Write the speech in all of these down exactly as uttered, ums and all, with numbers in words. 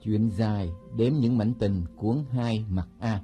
Chuyện dài đếm những mảnh tình cuốn hai mặt A.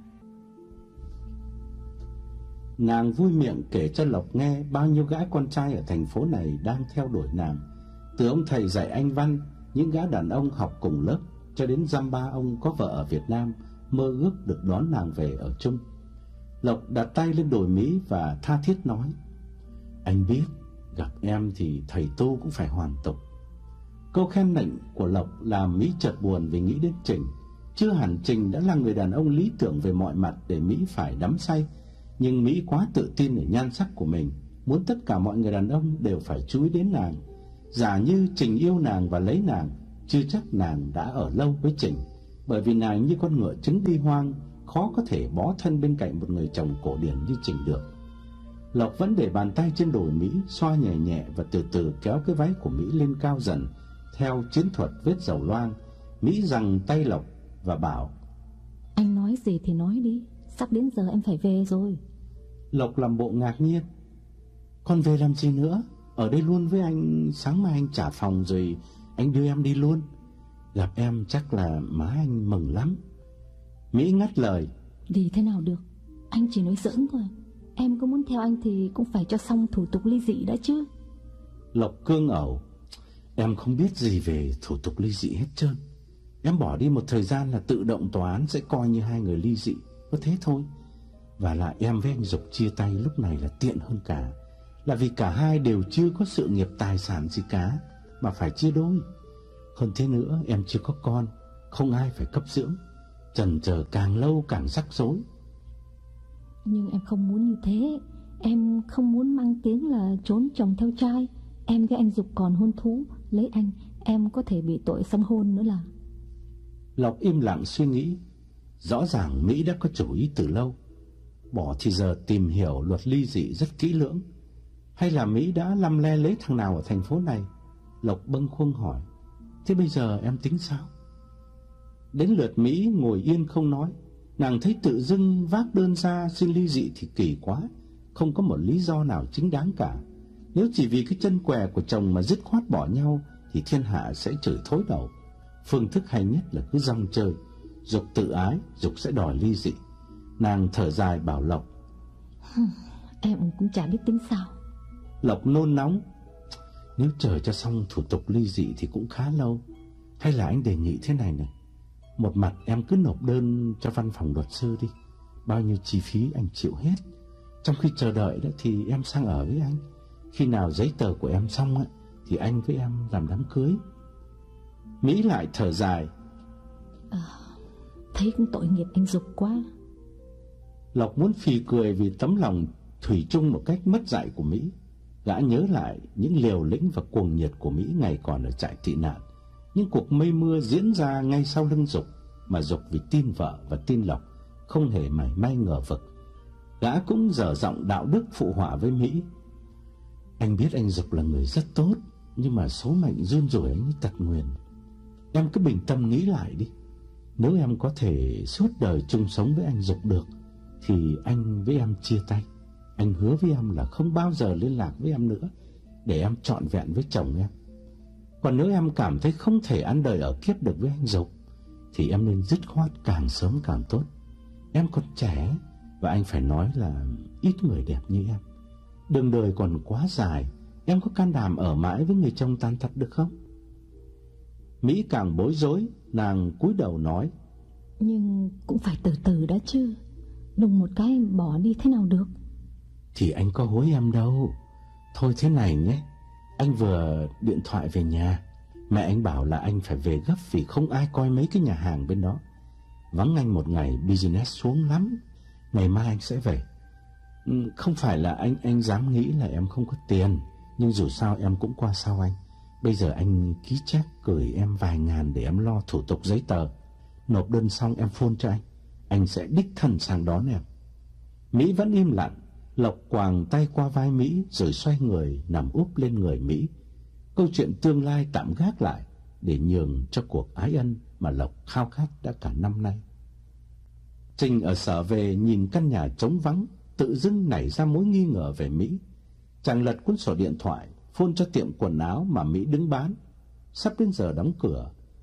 Nàng vui miệng kể cho Lộc nghe bao nhiêu gã con trai ở thành phố này đang theo đuổi nàng. Từ ông thầy dạy Anh văn, những gã đàn ông học cùng lớp, cho đến dăm ba ông có vợ ở Việt Nam mơ ước được đón nàng về ở chung. Lộc đặt tay lên đồi Mỹ và tha thiết nói: "Anh biết, gặp em thì thầy tu cũng phải hoàn tục." Câu khen nịnh của Lộc làm Mỹ chợt buồn vì nghĩ đến Trình. Chưa hẳn Trình đã là người đàn ông lý tưởng về mọi mặt để Mỹ phải đắm say, nhưng Mỹ quá tự tin ở nhan sắc của mình, muốn tất cả mọi người đàn ông đều phải chú ý đến nàng. Giả như Trình yêu nàng và lấy nàng, chưa chắc nàng đã ở lâu với Trình, bởi vì nàng như con ngựa trứng đi hoang, khó có thể bó thân bên cạnh một người chồng cổ điển như Trình được. Lộc vẫn để bàn tay trên đồi Mỹ, xoa nhẹ nhẹ và từ từ kéo cái váy của Mỹ lên cao dần theo chiến thuật vết dầu loang. Mỹ giằng tay Lộc và bảo: "Anh nói gì thì nói đi, sắp đến giờ em phải về rồi." Lộc làm bộ ngạc nhiên: "Con về làm gì nữa? Ở đây luôn với anh, sáng mai anh trả phòng rồi anh đưa em đi luôn. Gặp em chắc là má anh mừng lắm." Mỹ ngắt lời: "Đi thế nào được, anh chỉ nói giỡn thôi. Em có muốn theo anh thì cũng phải cho xong thủ tục ly dị đã chứ." Lộc cương ẩu: "Em không biết gì về thủ tục ly dị hết trơn. Em bỏ đi một thời gian là tự động tòa án sẽ coi như hai người ly dị, có thế thôi. Và là em với anh Dục chia tay lúc này là tiện hơn cả, là vì cả hai đều chưa có sự nghiệp tài sản gì cả mà phải chia đôi. Hơn thế nữa, em chưa có con, không ai phải cấp dưỡng, chần chờ càng lâu càng rắc rối." "Nhưng em không muốn như thế. Em không muốn mang tiếng là trốn chồng theo trai. Em với anh Dục còn hôn thú, lấy anh em có thể bị tội song hôn nữa là." Lộc im lặng suy nghĩ. Rõ ràng Mỹ đã có chủ ý từ lâu. Bỏ thì giờ tìm hiểu luật ly dị rất kỹ lưỡng. Hay là Mỹ đã lăm le lấy thằng nào ở thành phố này? Lộc bâng khuâng hỏi: "Thế bây giờ em tính sao?" Đến lượt Mỹ ngồi yên không nói. Nàng thấy tự dưng vác đơn ra xin ly dị thì kỳ quá, không có một lý do nào chính đáng cả. Nếu chỉ vì cái chân què của chồng mà dứt khoát bỏ nhau thì thiên hạ sẽ chửi thối đầu. Phương thức hay nhất là cứ rong chơi. Dục tự ái, Dục sẽ đòi ly dị. Nàng thở dài bảo Lộc: "Em cũng chả biết tính sao." Lộc nôn nóng: "Nếu chờ cho xong thủ tục ly dị thì cũng khá lâu. Hay là anh đề nghị thế này này, một mặt em cứ nộp đơn cho văn phòng luật sư đi, bao nhiêu chi phí anh chịu hết. Trong khi chờ đợi đó thì em sang ở với anh. Khi nào giấy tờ của em xong á, thì anh với em làm đám cưới." Mỹ lại thở dài: à, "Thấy cũng tội nghiệp anh Dục quá." Lộc muốn phì cười vì tấm lòng thủy chung một cách mất dạy của Mỹ. Gã nhớ lại những liều lĩnh và cuồng nhiệt của Mỹ ngày còn ở trại tị nạn, những cuộc mây mưa diễn ra ngay sau lưng Dục, mà Dục vì tin vợ và tin Lộc không hề mảy may ngờ vực. Gã cũng dở giọng đạo đức phụ họa với Mỹ: "Anh biết anh Dục là người rất tốt, nhưng mà số mệnh run rủi anh ấy tật nguyền. Em cứ bình tâm nghĩ lại đi. Nếu em có thể suốt đời chung sống với anh Dục được thì anh với em chia tay. Anh hứa với em là không bao giờ liên lạc với em nữa, để em trọn vẹn với chồng em. Còn nếu em cảm thấy không thể ăn đời ở kiếp được với anh Dục thì em nên dứt khoát càng sớm càng tốt. Em còn trẻ, và anh phải nói là ít người đẹp như em. Đường đời còn quá dài, em có can đảm ở mãi với người chồng tàn tật được không?" Mỹ càng bối rối, nàng cúi đầu nói: "Nhưng cũng phải từ từ đã chứ, đùng một cái bỏ đi thế nào được." "Thì anh có hối em đâu. Thôi thế này nhé, anh vừa điện thoại về nhà. Mẹ anh bảo là anh phải về gấp vì không ai coi mấy cái nhà hàng bên đó. Vắng anh một ngày business xuống lắm. Ngày mai anh sẽ về. Không phải là anh anh dám nghĩ là em không có tiền, nhưng dù sao em cũng qua sau anh. Bây giờ anh ký check gửi em vài ngàn để em lo thủ tục giấy tờ. Nộp đơn xong em phone cho anh, anh sẽ đích thân sang đón em." Mỹ vẫn im lặng. Lộc quàng tay qua vai Mỹ rồi xoay người nằm úp lên người Mỹ. Câu chuyện tương lai tạm gác lại để nhường cho cuộc ái ân mà Lộc khao khát đã cả năm nay. Trình ở sở về nhìn căn nhà trống vắng, tự dưng nảy ra mối nghi ngờ về Mỹ. Chàng lật cuốn sổ điện thoại, phone cho tiệm quần áo mà Mỹ đứng bán. Sắp đến giờ đóng cửa,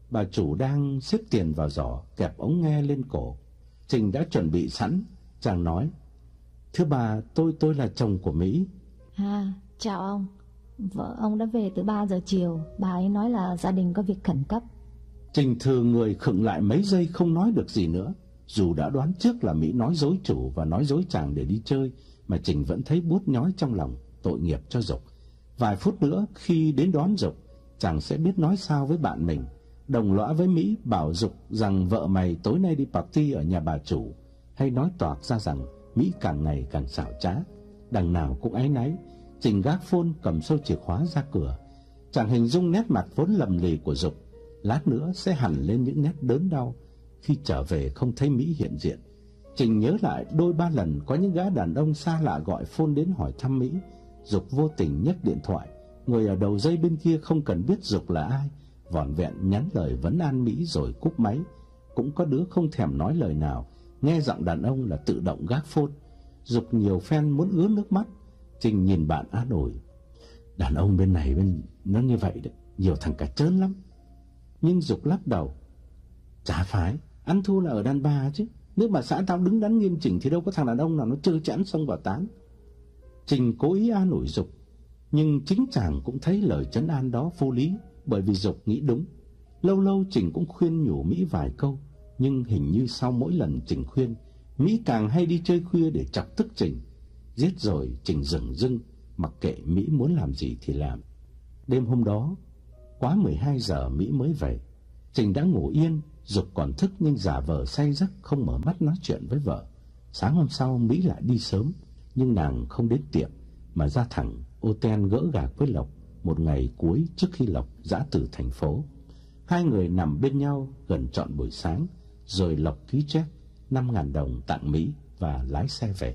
Bà chủ đang xếp tiền vào giỏ, kẹp ống nghe lên cổ. Trình đã chuẩn bị sẵn. Chàng nói: "Thưa bà, tôi tôi là chồng của Mỹ." À, chào ông. Vợ ông đã về từ ba giờ chiều. Bà ấy nói là gia đình có việc khẩn cấp. Trình thừ người khựng lại mấy giây không nói được gì nữa. Dù đã đoán trước là Mỹ nói dối chủ và nói dối chàng để đi chơi, mà Trình vẫn thấy buốt nhói trong lòng, tội nghiệp cho Dục. Vài phút nữa khi đến đón Dục, chàng sẽ biết nói sao với bạn mình. Đồng lõa với Mỹ bảo Dục rằng vợ mày tối nay đi party ở nhà bà chủ, hay nói toạc ra rằng Mỹ càng ngày càng xảo trá. Đằng nào cũng áy náy, Trình gác phone cầm sâu chìa khóa ra cửa. Chàng hình dung nét mặt vốn lầm lì của Dục lát nữa sẽ hằn lên những nét đớn đau khi trở về không thấy Mỹ hiện diện. Trình nhớ lại đôi ba lần có những gã đàn ông xa lạ gọi phone đến hỏi thăm Mỹ. Dục vô tình nhấc điện thoại, người ở đầu dây bên kia không cần biết Dục là ai, vỏn vẹn nhắn lời vấn an Mỹ rồi cúp máy. Cũng có đứa không thèm nói lời nào, nghe giọng đàn ông là tự động gác phone. Dục nhiều phen muốn ứa nước mắt. Trình nhìn bạn an ủi: "Đàn ông bên này bên nó như vậy đấy, nhiều thằng cả trớn lắm." Nhưng Dục lắc đầu: "Chả phải, ăn thua là ở đàn bà chứ. Nếu mà xã tao đứng đắn nghiêm chỉnh thì đâu có thằng đàn ông nào nó trơ trẽn xông vào tán." Trình cố ý an ủi Dục, nhưng chính chàng cũng thấy lời trấn an đó vô lý, bởi vì Dục nghĩ đúng. Lâu lâu Trình cũng khuyên nhủ Mỹ vài câu, nhưng hình như sau mỗi lần Trình khuyên, Mỹ càng hay đi chơi khuya để chọc tức Trình. Giết rồi Trình dửng dưng, mặc kệ Mỹ muốn làm gì thì làm. Đêm hôm đó, quá mười hai giờ Mỹ mới về. Trình đã ngủ yên, Dục còn thức nhưng giả vờ say giấc không mở mắt nói chuyện với vợ. Sáng hôm sau Mỹ lại đi sớm, nhưng nàng không đến tiệm mà ra thẳng hotel gỡ gạc với Lộc một ngày cuối trước khi Lộc dã từ thành phố. Hai người nằm bên nhau gần trọn buổi sáng, rồi Lộc ký check năm ngàn đồng tặng Mỹ và lái xe về.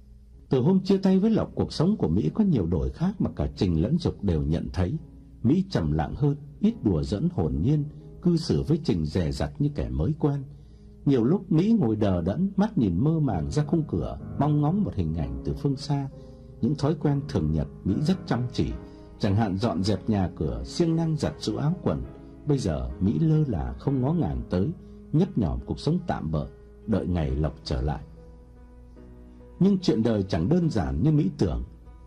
Từ hôm chia tay với Lộc, cuộc sống của Mỹ có nhiều đổi khác mà cả Trình lẫn Dục đều nhận thấy. Mỹ trầm lặng hơn, ít đùa giỡn hồn nhiên, cư xử với Trình dè dặt như kẻ mới quen. Nhiều lúc Mỹ ngồi đờ đẫn, mắt nhìn mơ màng ra khung cửa, mong ngóng một hình ảnh từ phương xa. Những thói quen thường nhật Mỹ rất chăm chỉ, chẳng hạn dọn dẹp nhà cửa, siêng năng giặt giũ áo quần. Bây giờ Mỹ lơ là không ngó ngàng tới, nhấp nhổm cuộc sống tạm bợ, đợi ngày Lộc trở lại. Nhưng chuyện đời chẳng đơn giản như Mỹ tưởng.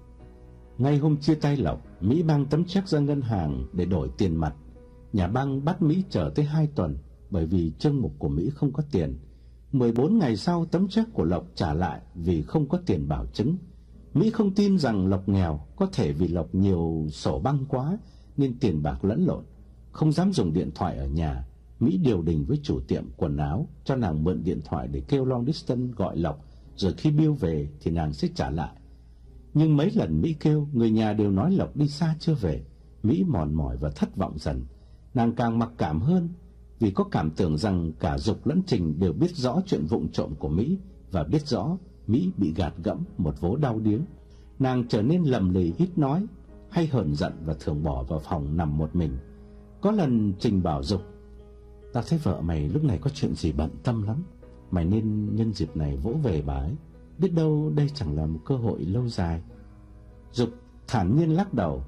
Ngay hôm chia tay Lộc, Mỹ mang tấm check ra ngân hàng để đổi tiền mặt. Nhà băng bắt Mỹ chờ tới hai tuần, bởi vì chương mục của Mỹ không có tiền. mười bốn ngày sau, tấm check của Lộc trả lại vì không có tiền bảo chứng. Mỹ không tin rằng Lộc nghèo, có thể vì Lộc nhiều sổ băng quá nên tiền bạc lẫn lộn. Không dám dùng điện thoại ở nhà, Mỹ điều đình với chủ tiệm quần áo cho nàng mượn điện thoại để kêu long distance gọi Lộc, rồi khi bill về thì nàng sẽ trả lại. Nhưng mấy lần Mỹ kêu, người nhà đều nói Lộc đi xa chưa về. Mỹ mòn mỏi và thất vọng dần. Nàng càng mặc cảm hơn, vì có cảm tưởng rằng cả Dục lẫn Trình đều biết rõ chuyện vụng trộm của Mỹ, và biết rõ Mỹ bị gạt gẫm một vố đau điếng. Nàng trở nên lầm lì, ít nói, hay hờn giận và thường bỏ vào phòng nằm một mình. Có lần Trình bảo Dục: "Tao thấy vợ mày lúc này có chuyện gì bận tâm lắm, mày nên nhân dịp này vỗ về bà ấy, biết đâu đây chẳng là một cơ hội lâu dài." Dục thản nhiên lắc đầu: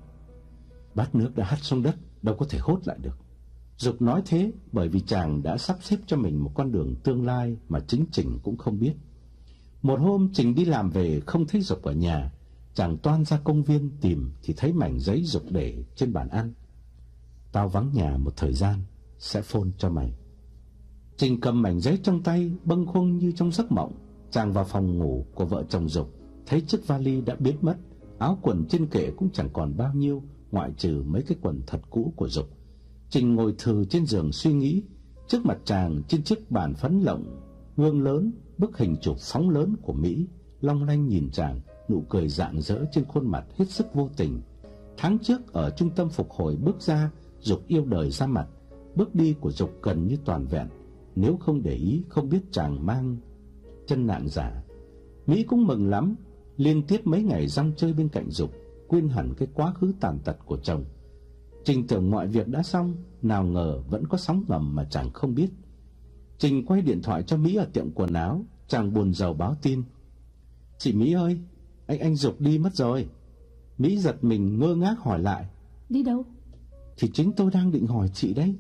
"Bát nước đã hắt xuống đất, đâu có thể hốt lại được." Dục nói thế bởi vì chàng đã sắp xếp cho mình một con đường tương lai mà chính Trình cũng không biết. Một hôm Trình đi làm về không thấy Dục ở nhà, chàng toan ra công viên tìm thì thấy mảnh giấy Dục để trên bàn ăn: "Tao vắng nhà một thời gian, sẽ phone cho mày." Trình cầm mảnh giấy trong tay, bâng khuâng như trong giấc mộng. Chàng vào phòng ngủ của vợ chồng Dục, thấy chiếc vali đã biến mất, áo quần trên kệ cũng chẳng còn bao nhiêu, ngoại trừ mấy cái quần thật cũ của Dục. Trình ngồi thừ trên giường suy nghĩ. Trước mặt chàng, trên chiếc bàn phấn lộng gương lớn, bức hình chụp phóng lớn của Mỹ long lanh nhìn chàng, nụ cười rạng rỡ trên khuôn mặt hết sức vô tình. Tháng trước ở trung tâm phục hồi bước ra, Dục yêu đời ra mặt. Bước đi của Dục gần như toàn vẹn, nếu không để ý không biết chàng mang chân nạng giả. Mỹ cũng mừng lắm, liên tiếp mấy ngày rong chơi bên cạnh Dục, quên hẳn cái quá khứ tàn tật của chồng. Trình tưởng mọi việc đã xong, nào ngờ vẫn có sóng ngầm mà chàng không biết. Trình quay điện thoại cho Mỹ ở tiệm quần áo, chàng buồn rầu báo tin: "Chị Mỹ ơi, anh anh Dục đi mất rồi." Mỹ giật mình ngơ ngác hỏi lại: "Đi đâu?" "Thì chính tôi đang định hỏi chị đấy."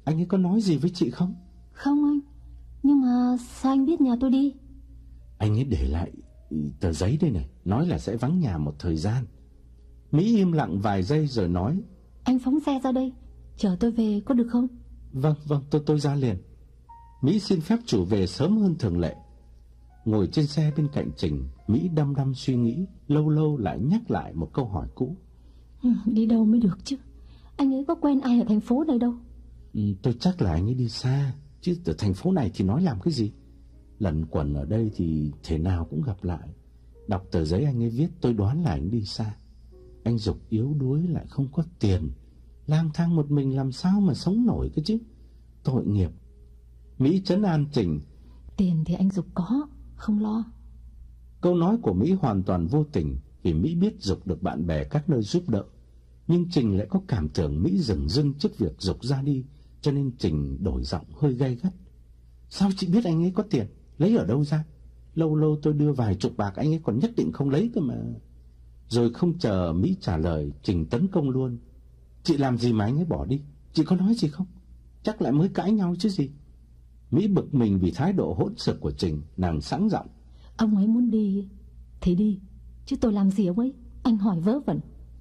Anh ấy có nói gì với chị không? Không anh. Nhưng mà sao anh biết nhà tôi đi? Anh ấy để lại tờ giấy đây này, nói là sẽ vắng nhà một thời gian. Mỹ im lặng vài giây rồi nói: Anh phóng xe ra đây, chở tôi về có được không? Vâng, vâng, tôi tôi ra liền. Mỹ xin phép chủ về sớm hơn thường lệ. Ngồi trên xe bên cạnh Trình, Mỹ đăm đăm suy nghĩ, lâu lâu lại nhắc lại một câu hỏi cũ. Ừ, đi đâu mới được chứ? Anh ấy có quen ai ở thành phố này đâu. Ừ, tôi chắc là anh ấy đi xa, chứ ở thành phố này thì nói làm cái gì. Lẩn quẩn ở đây thì thế nào cũng gặp lại. Đọc tờ giấy anh ấy viết tôi đoán là anh đi xa. Anh Dục yếu đuối lại không có tiền, lang thang một mình làm sao mà sống nổi cơ chứ. Tội nghiệp. Mỹ trấn an Trình: Tiền thì anh Dục có, không lo. Câu nói của Mỹ hoàn toàn vô tình, vì Mỹ biết Dục được bạn bè các nơi giúp đỡ. Nhưng Trình lại có cảm tưởng Mỹ dửng dưng trước việc Dục ra đi, cho nên Trình đổi giọng hơi gay gắt: Sao chị biết anh ấy có tiền? Lấy ở đâu ra? Lâu lâu tôi đưa vài chục bạc anh ấy còn nhất định không lấy cơ mà. Rồi không chờ Mỹ trả lời, Trình tấn công luôn: Chị làm gì mà anh ấy bỏ đi? Chị có nói gì không? Chắc lại mới cãi nhau chứ gì. Mỹ bực mình vì thái độ hỗn xược của Trình, nàng sẵn giọng: Ông ấy muốn đi thì đi, chứ tôi làm gì ông ấy? Anh hỏi vớ vẩn.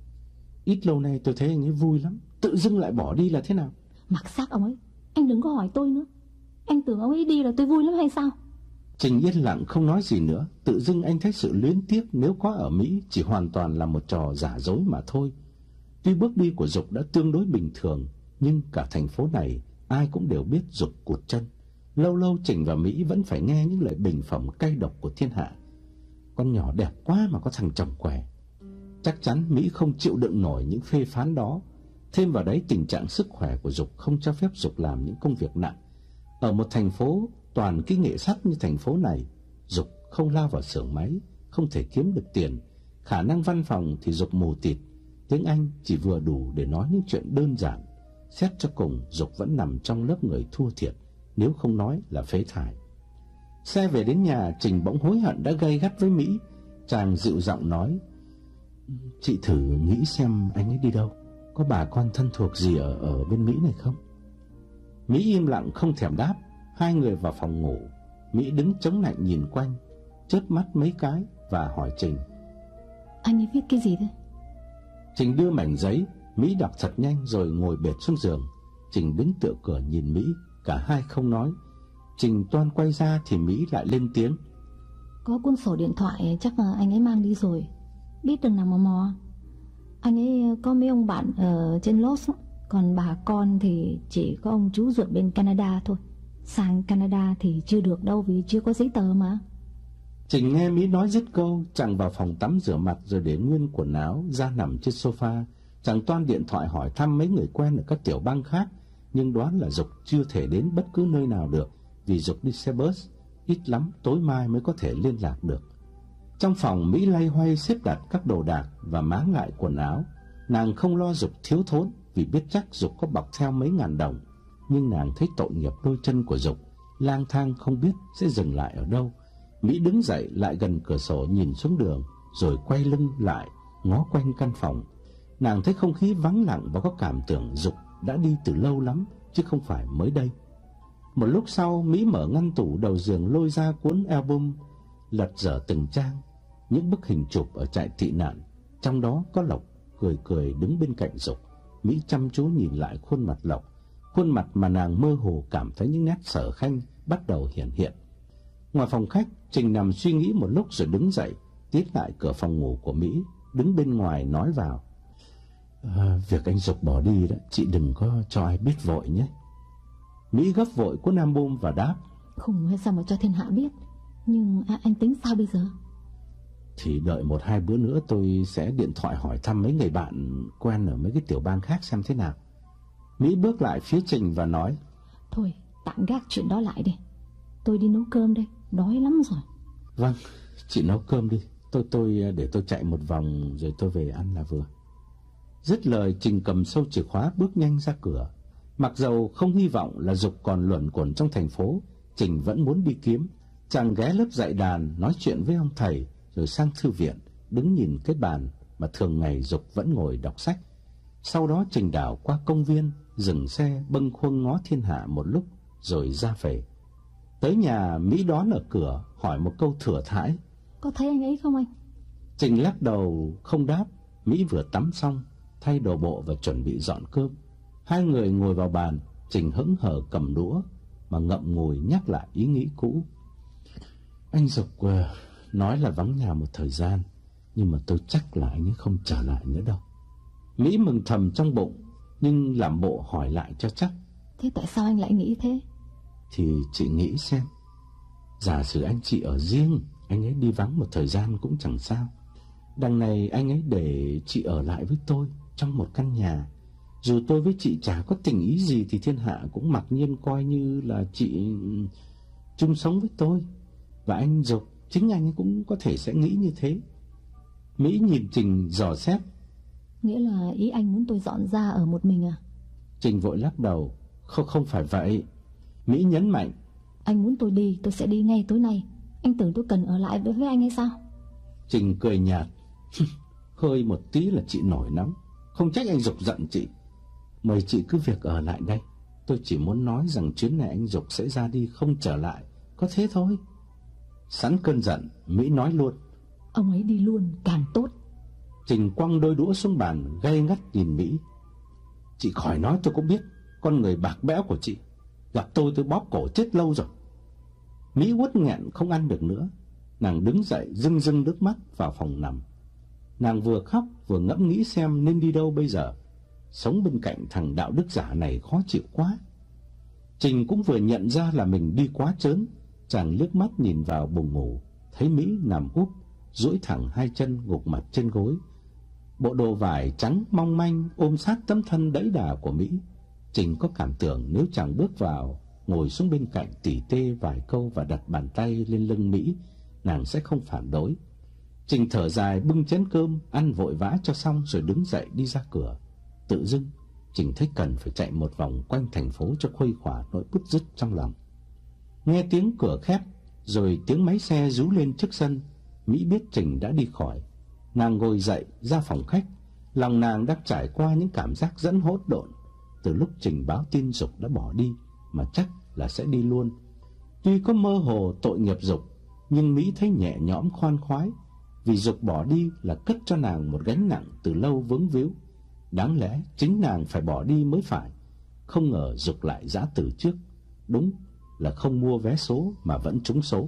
Ít lâu nay tôi thấy anh ấy vui lắm, tự dưng lại bỏ đi là thế nào? Mặc xác ông ấy, anh đừng có hỏi tôi nữa. Anh tưởng ông ấy đi là tôi vui lắm hay sao? Trình yên lặng không nói gì nữa. Tự dưng anh thấy sự luyến tiếc nếu có ở Mỹ chỉ hoàn toàn là một trò giả dối mà thôi. Tuy bước đi của Dục đã tương đối bình thường, nhưng cả thành phố này ai cũng đều biết Dục cụt chân. Lâu lâu Trình và Mỹ vẫn phải nghe những lời bình phẩm cay độc của thiên hạ. Con nhỏ đẹp quá mà có thằng chồng què. Chắc chắn Mỹ không chịu đựng nổi những phê phán đó. Thêm vào đấy tình trạng sức khỏe của Dục không cho phép Dục làm những công việc nặng. Ở một thành phố toàn kỹ nghệ sắt như thành phố này, Dục không lao vào xưởng máy, không thể kiếm được tiền. Khả năng văn phòng thì Dục mù tịt, tiếng Anh chỉ vừa đủ để nói những chuyện đơn giản. Xét cho cùng, Dục vẫn nằm trong lớp người thua thiệt, nếu không nói là phế thải. Xe về đến nhà, Trình bỗng hối hận đã gay gắt với Mỹ. Chàng dịu giọng nói: Chị thử nghĩ xem anh ấy đi đâu, có bà con thân thuộc gì ở ở bên Mỹ này không? Mỹ im lặng không thèm đáp. Hai người vào phòng ngủ. Mỹ đứng chống lạnh nhìn quanh, chớp mắt mấy cái và hỏi Trình: Anh ấy viết cái gì thế? Trình đưa mảnh giấy. Mỹ đọc thật nhanh rồi ngồi bệt xuống giường. Trình đứng tựa cửa nhìn Mỹ, cả hai không nói. Trình toan quay ra thì Mỹ lại lên tiếng: Có cuốn sổ điện thoại chắc là anh ấy mang đi rồi. Biết đừng nào mà mò. Anh ấy có mấy ông bạn ở trên Los, còn bà con thì chỉ có ông chú ruột bên Canada thôi. Sang Canada thì chưa được đâu vì chưa có giấy tờ mà. Trình nghe Mỹ nói dứt câu, chàng vào phòng tắm rửa mặt rồi để nguyên quần áo ra nằm trên sofa. Chàng toan điện thoại hỏi thăm mấy người quen ở các tiểu bang khác, nhưng đoán là Dục chưa thể đến bất cứ nơi nào được, vì Dục đi xe bus, ít lắm tối mai mới có thể liên lạc được. Trong phòng, Mỹ loay hoay xếp đặt các đồ đạc và máng lại quần áo. Nàng không lo Dục thiếu thốn vì biết chắc Dục có bọc theo mấy ngàn đồng, nhưng nàng thấy tội nghiệp đôi chân của Dục, lang thang không biết sẽ dừng lại ở đâu. Mỹ đứng dậy lại gần cửa sổ nhìn xuống đường, rồi quay lưng lại ngó quanh căn phòng. Nàng thấy không khí vắng lặng và có cảm tưởng Dục đã đi từ lâu lắm chứ không phải mới đây. Một lúc sau, Mỹ mở ngăn tủ đầu giường lôi ra cuốn album, lật dở từng trang, những bức hình chụp ở trại tị nạn. Trong đó có Lộc cười cười đứng bên cạnh Dục. Mỹ chăm chú nhìn lại khuôn mặt Lộc, khuôn mặt mà nàng mơ hồ cảm thấy những nét sở khanh bắt đầu hiện hiện. Ngoài phòng khách, Trình nằm suy nghĩ một lúc rồi đứng dậy, tiến lại cửa phòng ngủ của Mỹ, đứng bên ngoài nói vào: à, Việc anh Dục bỏ đi đó, chị đừng có cho ai biết vội nhé. Mỹ gấp vội cuốn album và đáp: Không hay sao mà cho thiên hạ biết. Nhưng à, anh tính sao bây giờ? Thì đợi một hai bữa nữa tôi sẽ điện thoại hỏi thăm mấy người bạn quen ở mấy cái tiểu bang khác xem thế nào. Mỹ bước lại phía Trình và nói: Thôi tạm gác chuyện đó lại đi, tôi đi nấu cơm đây, đói lắm rồi. Vâng, chị nấu cơm đi, tôi tôi để tôi chạy một vòng rồi tôi về ăn là vừa. Dứt lời, Trình cầm sâu chìa khóa bước nhanh ra cửa. Mặc dầu không hy vọng là Dục còn luẩn quẩn trong thành phố, Trình vẫn muốn đi kiếm. Chàng ghé lớp dạy đàn, nói chuyện với ông thầy, rồi sang thư viện, đứng nhìn cái bàn mà thường ngày Dục vẫn ngồi đọc sách. Sau đó Trình đảo qua công viên, dừng xe bâng khuâng ngó thiên hạ một lúc rồi ra về. Tới nhà, Mỹ đón ở cửa, hỏi một câu thừa thãi: Có thấy anh ấy không anh? Trình lắc đầu không đáp. Mỹ vừa tắm xong, thay đồ bộ và chuẩn bị dọn cơm. Hai người ngồi vào bàn, Trình hững hờ cầm đũa mà ngậm ngùi nhắc lại ý nghĩ cũ. Anh Dục nói là vắng nhà một thời gian, nhưng mà tôi chắc là anh ấy không trở lại nữa đâu. Mỹ mừng thầm trong bụng, nhưng làm bộ hỏi lại cho chắc. Thế tại sao anh lại nghĩ thế? Thì chị nghĩ xem, giả sử anh chị ở riêng, anh ấy đi vắng một thời gian cũng chẳng sao. Đằng này anh ấy để chị ở lại với tôi trong một căn nhà. Dù tôi với chị chả có tình ý gì thì thiên hạ cũng mặc nhiên coi như là chị chung sống với tôi. Và anh Dục, chính anh ấy cũng có thể sẽ nghĩ như thế. Mỹ nhìn Trình dò xét. Nghĩa là ý anh muốn tôi dọn ra ở một mình à? Trình vội lắc đầu. Không, không phải vậy. Mỹ nhấn mạnh. Anh muốn tôi đi, tôi sẽ đi ngay tối nay. Anh tưởng tôi cần ở lại với, với anh hay sao? Trình cười nhạt. Hơi một tí là chị nổi nóng. Không trách anh Dục giận chị. Mời chị cứ việc ở lại đây. Tôi chỉ muốn nói rằng chuyến này anh Dục sẽ ra đi không trở lại. Có thế thôi. Sẵn cơn giận, Mỹ nói luôn. Ông ấy đi luôn càng tốt. Trình quăng đôi đũa xuống bàn, gay gắt nhìn Mỹ. Chị khỏi nói tôi cũng biết. Con người bạc bẽo của chị, gặp tôi tôi bóp cổ chết lâu rồi. Mỹ uất nghẹn không ăn được nữa. Nàng đứng dậy rưng rưng nước mắt vào phòng nằm. Nàng vừa khóc vừa ngẫm nghĩ xem nên đi đâu bây giờ. Sống bên cạnh thằng đạo đức giả này khó chịu quá. Trình cũng vừa nhận ra là mình đi quá trớn. Chàng liếc mắt nhìn vào buồng ngủ, thấy Mỹ nằm úp, duỗi thẳng hai chân gục mặt trên gối. Bộ đồ vải trắng mong manh ôm sát tấm thân đẫy đà của Mỹ. Trình có cảm tưởng nếu chàng bước vào, ngồi xuống bên cạnh tỉ tê vài câu và đặt bàn tay lên lưng Mỹ, nàng sẽ không phản đối. Trình thở dài bưng chén cơm, ăn vội vã cho xong rồi đứng dậy đi ra cửa. Tự dưng, Trình thấy cần phải chạy một vòng quanh thành phố cho khuây khỏa nỗi bứt rứt trong lòng. Nghe tiếng cửa khép, rồi tiếng máy xe rú lên trước sân, Mỹ biết Trình đã đi khỏi. Nàng ngồi dậy ra phòng khách, lòng nàng đang trải qua những cảm giác dẫn hỗn độn. Từ lúc Trình báo tin Dục đã bỏ đi, mà chắc là sẽ đi luôn. Tuy có mơ hồ tội nghiệp Dục, nhưng Mỹ thấy nhẹ nhõm khoan khoái, vì Dục bỏ đi là cất cho nàng một gánh nặng từ lâu vướng víu. Đáng lẽ chính nàng phải bỏ đi mới phải. Không ngờ Dục lại giã từ trước. Đúng là không mua vé số mà vẫn trúng số.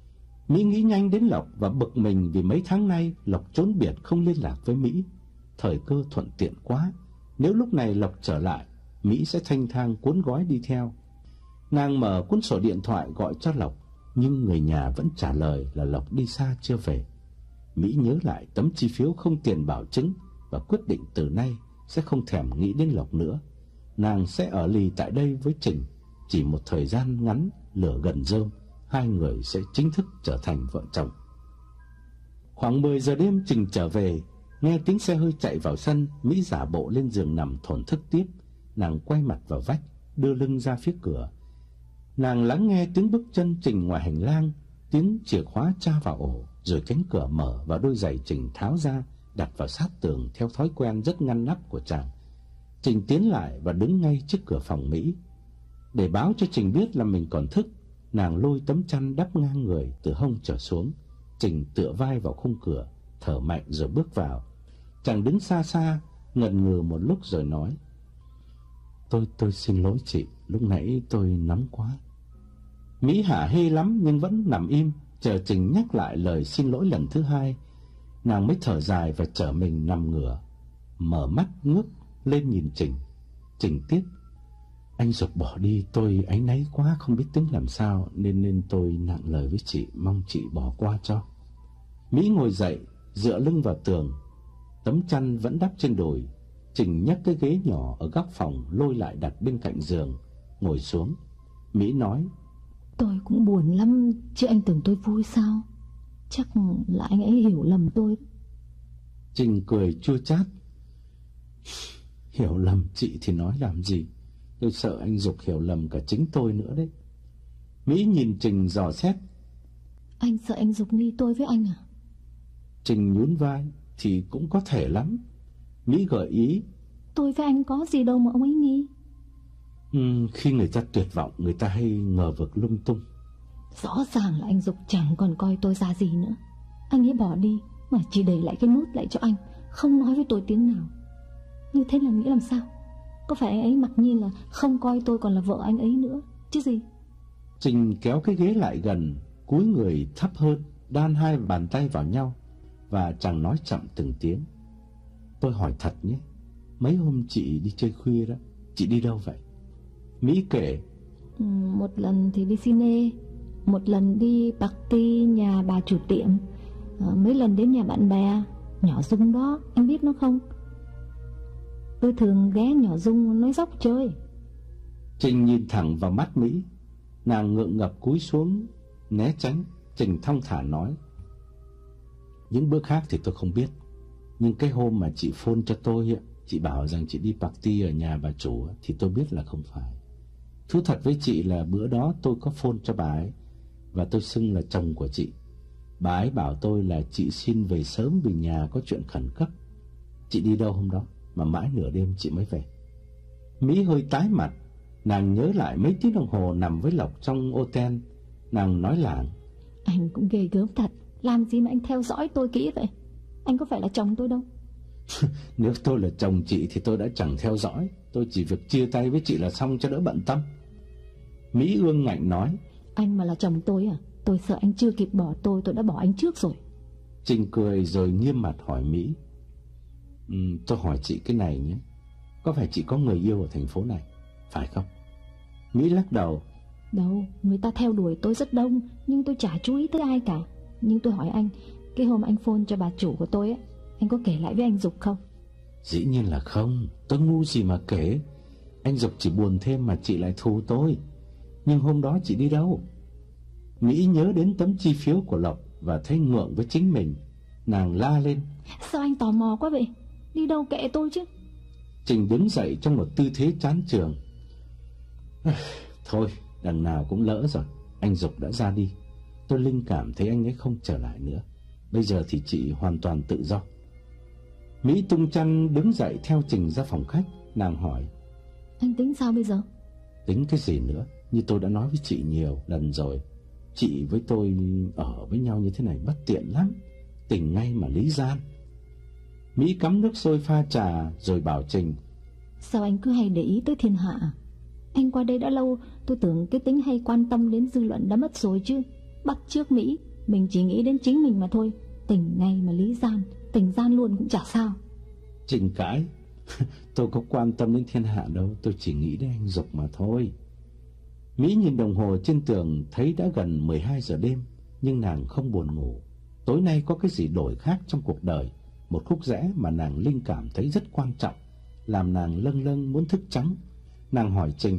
Mỹ nghĩ nhanh đến Lộc và bực mình vì mấy tháng nay Lộc trốn biệt không liên lạc với Mỹ. Thời cơ thuận tiện quá. Nếu lúc này Lộc trở lại, Mỹ sẽ thanh thang cuốn gói đi theo. Nàng mở cuốn sổ điện thoại gọi cho Lộc, nhưng người nhà vẫn trả lời là Lộc đi xa chưa về. Mỹ nhớ lại tấm chi phiếu không tiền bảo chứng và quyết định từ nay sẽ không thèm nghĩ đến Lộc nữa. Nàng sẽ ở lì tại đây với Trình. Chỉ một thời gian ngắn, lửa gần rơm, hai người sẽ chính thức trở thành vợ chồng. Khoảng mười giờ đêm Trình trở về, nghe tiếng xe hơi chạy vào sân, Mỹ giả bộ lên giường nằm thổn thức tiếp. Nàng quay mặt vào vách, đưa lưng ra phía cửa. Nàng lắng nghe tiếng bước chân Trình ngoài hành lang, tiếng chìa khóa tra vào ổ, rồi cánh cửa mở và đôi giày Trình tháo ra, đặt vào sát tường theo thói quen rất ngăn nắp của chàng. Trình tiến lại và đứng ngay trước cửa phòng Mỹ. Để báo cho Trình biết là mình còn thức, nàng lôi tấm chăn đắp ngang người từ hông trở xuống. Trình tựa vai vào khung cửa, thở mạnh rồi bước vào. Chàng đứng xa xa, ngần ngừ một lúc rồi nói: Tôi tôi xin lỗi chị, lúc nãy tôi nóng quá. Mỹ hả hê lắm nhưng vẫn nằm im, chờ Trình nhắc lại lời xin lỗi lần thứ hai. Nàng mới thở dài và trở mình nằm ngửa, mở mắt ngước lên nhìn Trình. Trình tiếp: Anh Dục bỏ đi tôi áy náy quá, không biết tính làm sao, nên nên tôi nặng lời với chị, mong chị bỏ qua cho. Mỹ ngồi dậy, dựa lưng vào tường, tấm chăn vẫn đắp trên đùi. Trình nhấc cái ghế nhỏ ở góc phòng lôi lại đặt bên cạnh giường, ngồi xuống. Mỹ nói: Tôi cũng buồn lắm, chứ anh tưởng tôi vui sao? Chắc là anh ấy hiểu lầm tôi. Trình cười chua chát: Hiểu lầm chị thì nói làm gì, tôi sợ anh Dục hiểu lầm cả chính tôi nữa đấy. Mỹ nhìn Trình dò xét: Anh sợ anh Dục nghi tôi với anh à? Trình nhún vai: Thì cũng có thể lắm. Mỹ gợi ý: Tôi với anh có gì đâu mà ông ấy nghi. Ừ, khi người ta tuyệt vọng, người ta hay ngờ vực lung tung. Rõ ràng là anh Dục chẳng còn coi tôi ra gì nữa. Anh ấy bỏ đi mà chỉ để lại cái nút lại cho anh, không nói với tôi tiếng nào. Như thế là nghĩ làm sao? Có phải anh ấy mặc nhiên là không coi tôi còn là vợ anh ấy nữa chứ gì? Trình kéo cái ghế lại gần, cúi người thấp hơn, đan hai bàn tay vào nhau, và chàng nói chậm từng tiếng. Tôi hỏi thật nhé, mấy hôm chị đi chơi khuya đó, chị đi đâu vậy? Mỹ kể. Ừ, một lần thì đi cine, một lần đi party nhà bà chủ tiệm, à, mấy lần đến nhà bạn bè. Nhỏ Dung đó, anh biết nó không? Tôi thường ghé nhỏ Dung nói dóc chơi. Trình nhìn thẳng vào mắt Mỹ. Nàng ngượng ngập cúi xuống né tránh. Trình thong thả nói, những bữa khác thì tôi không biết, nhưng cái hôm mà chị phone cho tôi, chị bảo rằng chị đi party ở nhà bà chủ, thì tôi biết là không phải. Thú thật với chị là bữa đó tôi có phone cho bà ấy, và tôi xưng là chồng của chị. Bà ấy bảo tôi là chị xin về sớm vì nhà có chuyện khẩn cấp. Chị đi đâu hôm đó mà mãi nửa đêm chị mới về? Mỹ hơi tái mặt. Nàng nhớ lại mấy tiếng đồng hồ nằm với Lộc trong hotel. Nàng nói lảng, anh cũng ghê gớm thật. Làm gì mà anh theo dõi tôi kỹ vậy? Anh có phải là chồng tôi đâu. Nếu tôi là chồng chị thì tôi đã chẳng theo dõi. Tôi chỉ việc chia tay với chị là xong cho đỡ bận tâm. Mỹ ương ngạnh nói, anh mà là chồng tôi à? Tôi sợ anh chưa kịp bỏ tôi, tôi đã bỏ anh trước rồi. Trình cười rồi nghiêm mặt hỏi Mỹ, ừ, tôi hỏi chị cái này nhé, có phải chị có người yêu ở thành phố này, phải không? Mỹ lắc đầu. Đâu, người ta theo đuổi tôi rất đông, nhưng tôi chả chú ý tới ai cả. Nhưng tôi hỏi anh, cái hôm anh phone cho bà chủ của tôi ấy, anh có kể lại với anh Dục không? Dĩ nhiên là không, tôi ngu gì mà kể. Anh Dục chỉ buồn thêm mà chị lại thù tôi. Nhưng hôm đó chị đi đâu? Mỹ nhớ đến tấm chi phiếu của Lộc và thấy ngượng với chính mình. Nàng la lên, sao anh tò mò quá vậy? Đi đâu kệ tôi chứ. Trình đứng dậy trong một tư thế chán chường. Thôi, đằng nào cũng lỡ rồi. Anh Dục đã ra đi. Tôi linh cảm thấy anh ấy không trở lại nữa. Bây giờ thì chị hoàn toàn tự do. Mỹ tung chăn đứng dậy theo Trình ra phòng khách. Nàng hỏi, anh tính sao bây giờ? Tính cái gì nữa? Như tôi đã nói với chị nhiều lần rồi, chị với tôi ở với nhau như thế này bất tiện lắm. Tình ngay mà lý gian. Mỹ cắm nước sôi pha trà rồi bảo Trình, sao anh cứ hay để ý tới thiên hạ? Anh qua đây đã lâu, tôi tưởng cái tính hay quan tâm đến dư luận đã mất rồi chứ. Bắt chước Mỹ, mình chỉ nghĩ đến chính mình mà thôi. Tình ngay mà lý gian, tình gian luôn cũng chả sao. Trình cãi, tôi có quan tâm đến thiên hạ đâu, tôi chỉ nghĩ đến anh Dục mà thôi. Mỹ nhìn đồng hồ trên tường thấy đã gần mười hai giờ đêm, nhưng nàng không buồn ngủ. Tối nay có cái gì đổi khác trong cuộc đời, một khúc rẽ mà nàng linh cảm thấy rất quan trọng, làm nàng lâng lâng muốn thức trắng. Nàng hỏi Trình,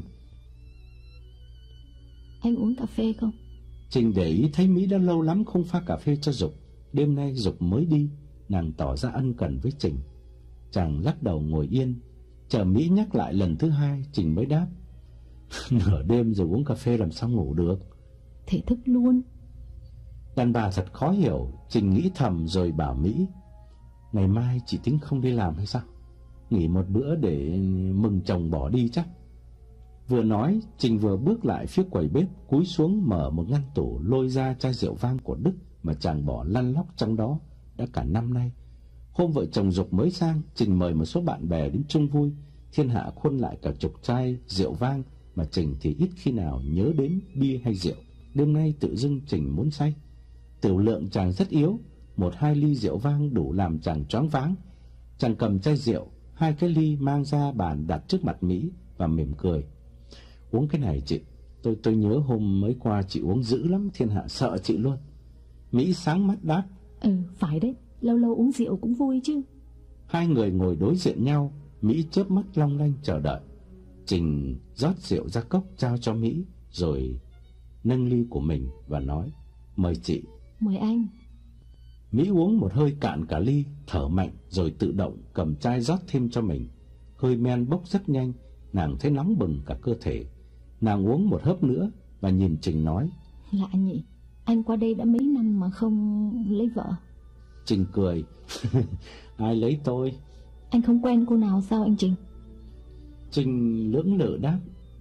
anh uống cà phê không? Trình để ý thấy Mỹ đã lâu lắm không pha cà phê cho Dục. Đêm nay Dục mới đi, nàng tỏ ra ân cần với Trình. Chàng lắc đầu ngồi yên, chờ Mỹ nhắc lại lần thứ hai, Trình mới đáp, nửa đêm rồi uống cà phê làm sao ngủ được. Thể thức luôn. Đàn bà thật khó hiểu. Trình nghĩ thầm rồi bảo Mỹ, ngày mai chị tính không đi làm hay sao? Nghỉ một bữa để mừng chồng bỏ đi chắc. Vừa nói, Trình vừa bước lại phía quầy bếp, cúi xuống mở một ngăn tủ, lôi ra chai rượu vang của Đức mà chàng bỏ lăn lóc trong đó đã cả năm nay. Hôm vợ chồng Dục mới sang, Trình mời một số bạn bè đến chung vui. Thiên hạ khuân lại cả chục chai rượu vang, mà Trình thì ít khi nào nhớ đến bia hay rượu. Đêm nay tự dưng Trình muốn say. Tiểu lượng chàng rất yếu, một hai ly rượu vang đủ làm chàng choáng váng. Chàng cầm chai rượu, hai cái ly mang ra bàn đặt trước mặt Mỹ và mỉm cười. Uống cái này chị, tôi tôi nhớ hôm mới qua chị uống dữ lắm, thiên hạ sợ chị luôn. Mỹ sáng mắt đáp, Ừ, phải đấy, lâu lâu uống rượu cũng vui chứ. Hai người ngồi đối diện nhau, Mỹ chớp mắt long lanh chờ đợi. Trình rót rượu ra cốc trao cho Mỹ, rồi nâng ly của mình và nói, mời chị. Mời anh. Mỹ uống một hơi cạn cả ly, thở mạnh rồi tự động cầm chai rót thêm cho mình. Hơi men bốc rất nhanh, nàng thấy nóng bừng cả cơ thể. Nàng uống một hớp nữa và nhìn Trình nói, lạ nhỉ, anh qua đây đã mấy năm mà không lấy vợ. Trình cười, ai lấy tôi? Anh không quen cô nào sao anh Trình? Trình lưỡng lự đáp,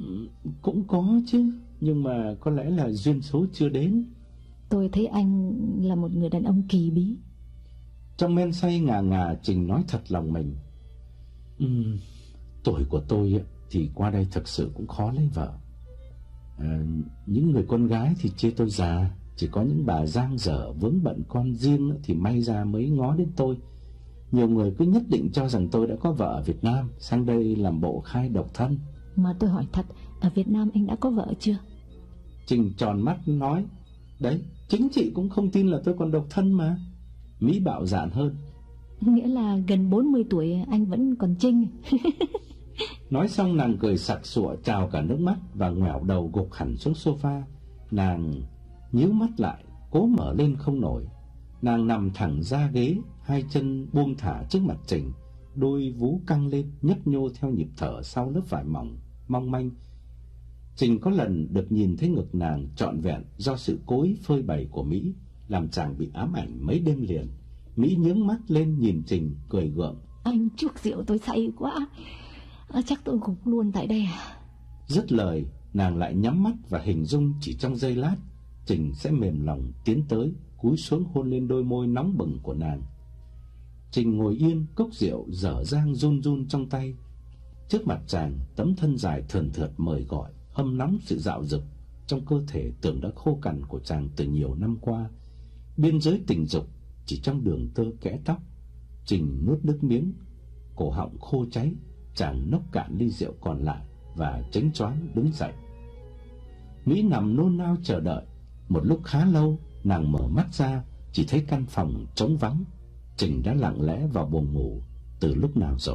Cũng có chứ, nhưng mà có lẽ là duyên số chưa đến. Tôi thấy anh là một người đàn ông kỳ bí. Trong men say ngà ngà, Trình nói thật lòng mình. uhm, Tuổi của tôi thì qua đây thực sự cũng khó lấy vợ. à, Những người con gái thì chê tôi già, chỉ có những bà giang dở vướng bận con riêng thì may ra mới ngó đến tôi. Nhiều người cứ nhất định cho rằng tôi đã có vợ ở Việt Nam, sang đây làm bộ khai độc thân. Mà tôi hỏi thật, ở Việt Nam anh đã có vợ chưa? Trình tròn mắt nói, đấy, chính chị cũng không tin là tôi còn độc thân mà. Mỹ bạo dạn hơn. Nghĩa là gần bốn mươi tuổi anh vẫn còn trinh. Nói xong nàng cười sặc sụa trào cả nước mắt và ngoẻo đầu gục hẳn xuống sofa. Nàng nhíu mắt lại, cố mở lên không nổi. Nàng nằm thẳng ra ghế, hai chân buông thả trước mặt Trình, đôi vú căng lên nhấp nhô theo nhịp thở sau lớp vải mỏng mong manh. Trình có lần được nhìn thấy ngực nàng trọn vẹn do sự cố ý phơi bày của Mỹ, làm chàng bị ám ảnh mấy đêm liền. Mỹ nhướng mắt lên nhìn Trình cười gượng. Anh chuốc rượu tôi say quá, à, chắc tôi gục luôn tại đây à? Dứt lời, nàng lại nhắm mắt và hình dung chỉ trong giây lát Trình sẽ mềm lòng tiến tới, cúi xuống hôn lên đôi môi nóng bừng của nàng. Trình ngồi yên, cốc rượu dở dang run run trong tay. Trước mặt chàng, tấm thân dài thườn thượt mời gọi, hâm nóng sự dạo dực trong cơ thể tưởng đã khô cằn của chàng từ nhiều năm qua. Biên giới tình dục chỉ trong đường tơ kẽ tóc. Trình nuốt nước miếng, cổ họng khô cháy. Chàng nốc cạn ly rượu còn lại và chánh choáng đứng dậy. Mỹ nằm nôn nao chờ đợi. Một lúc khá lâu, nàng mở mắt ra, chỉ thấy căn phòng trống vắng. Trình đã lặng lẽ vào buồng ngủ từ lúc nào rồi.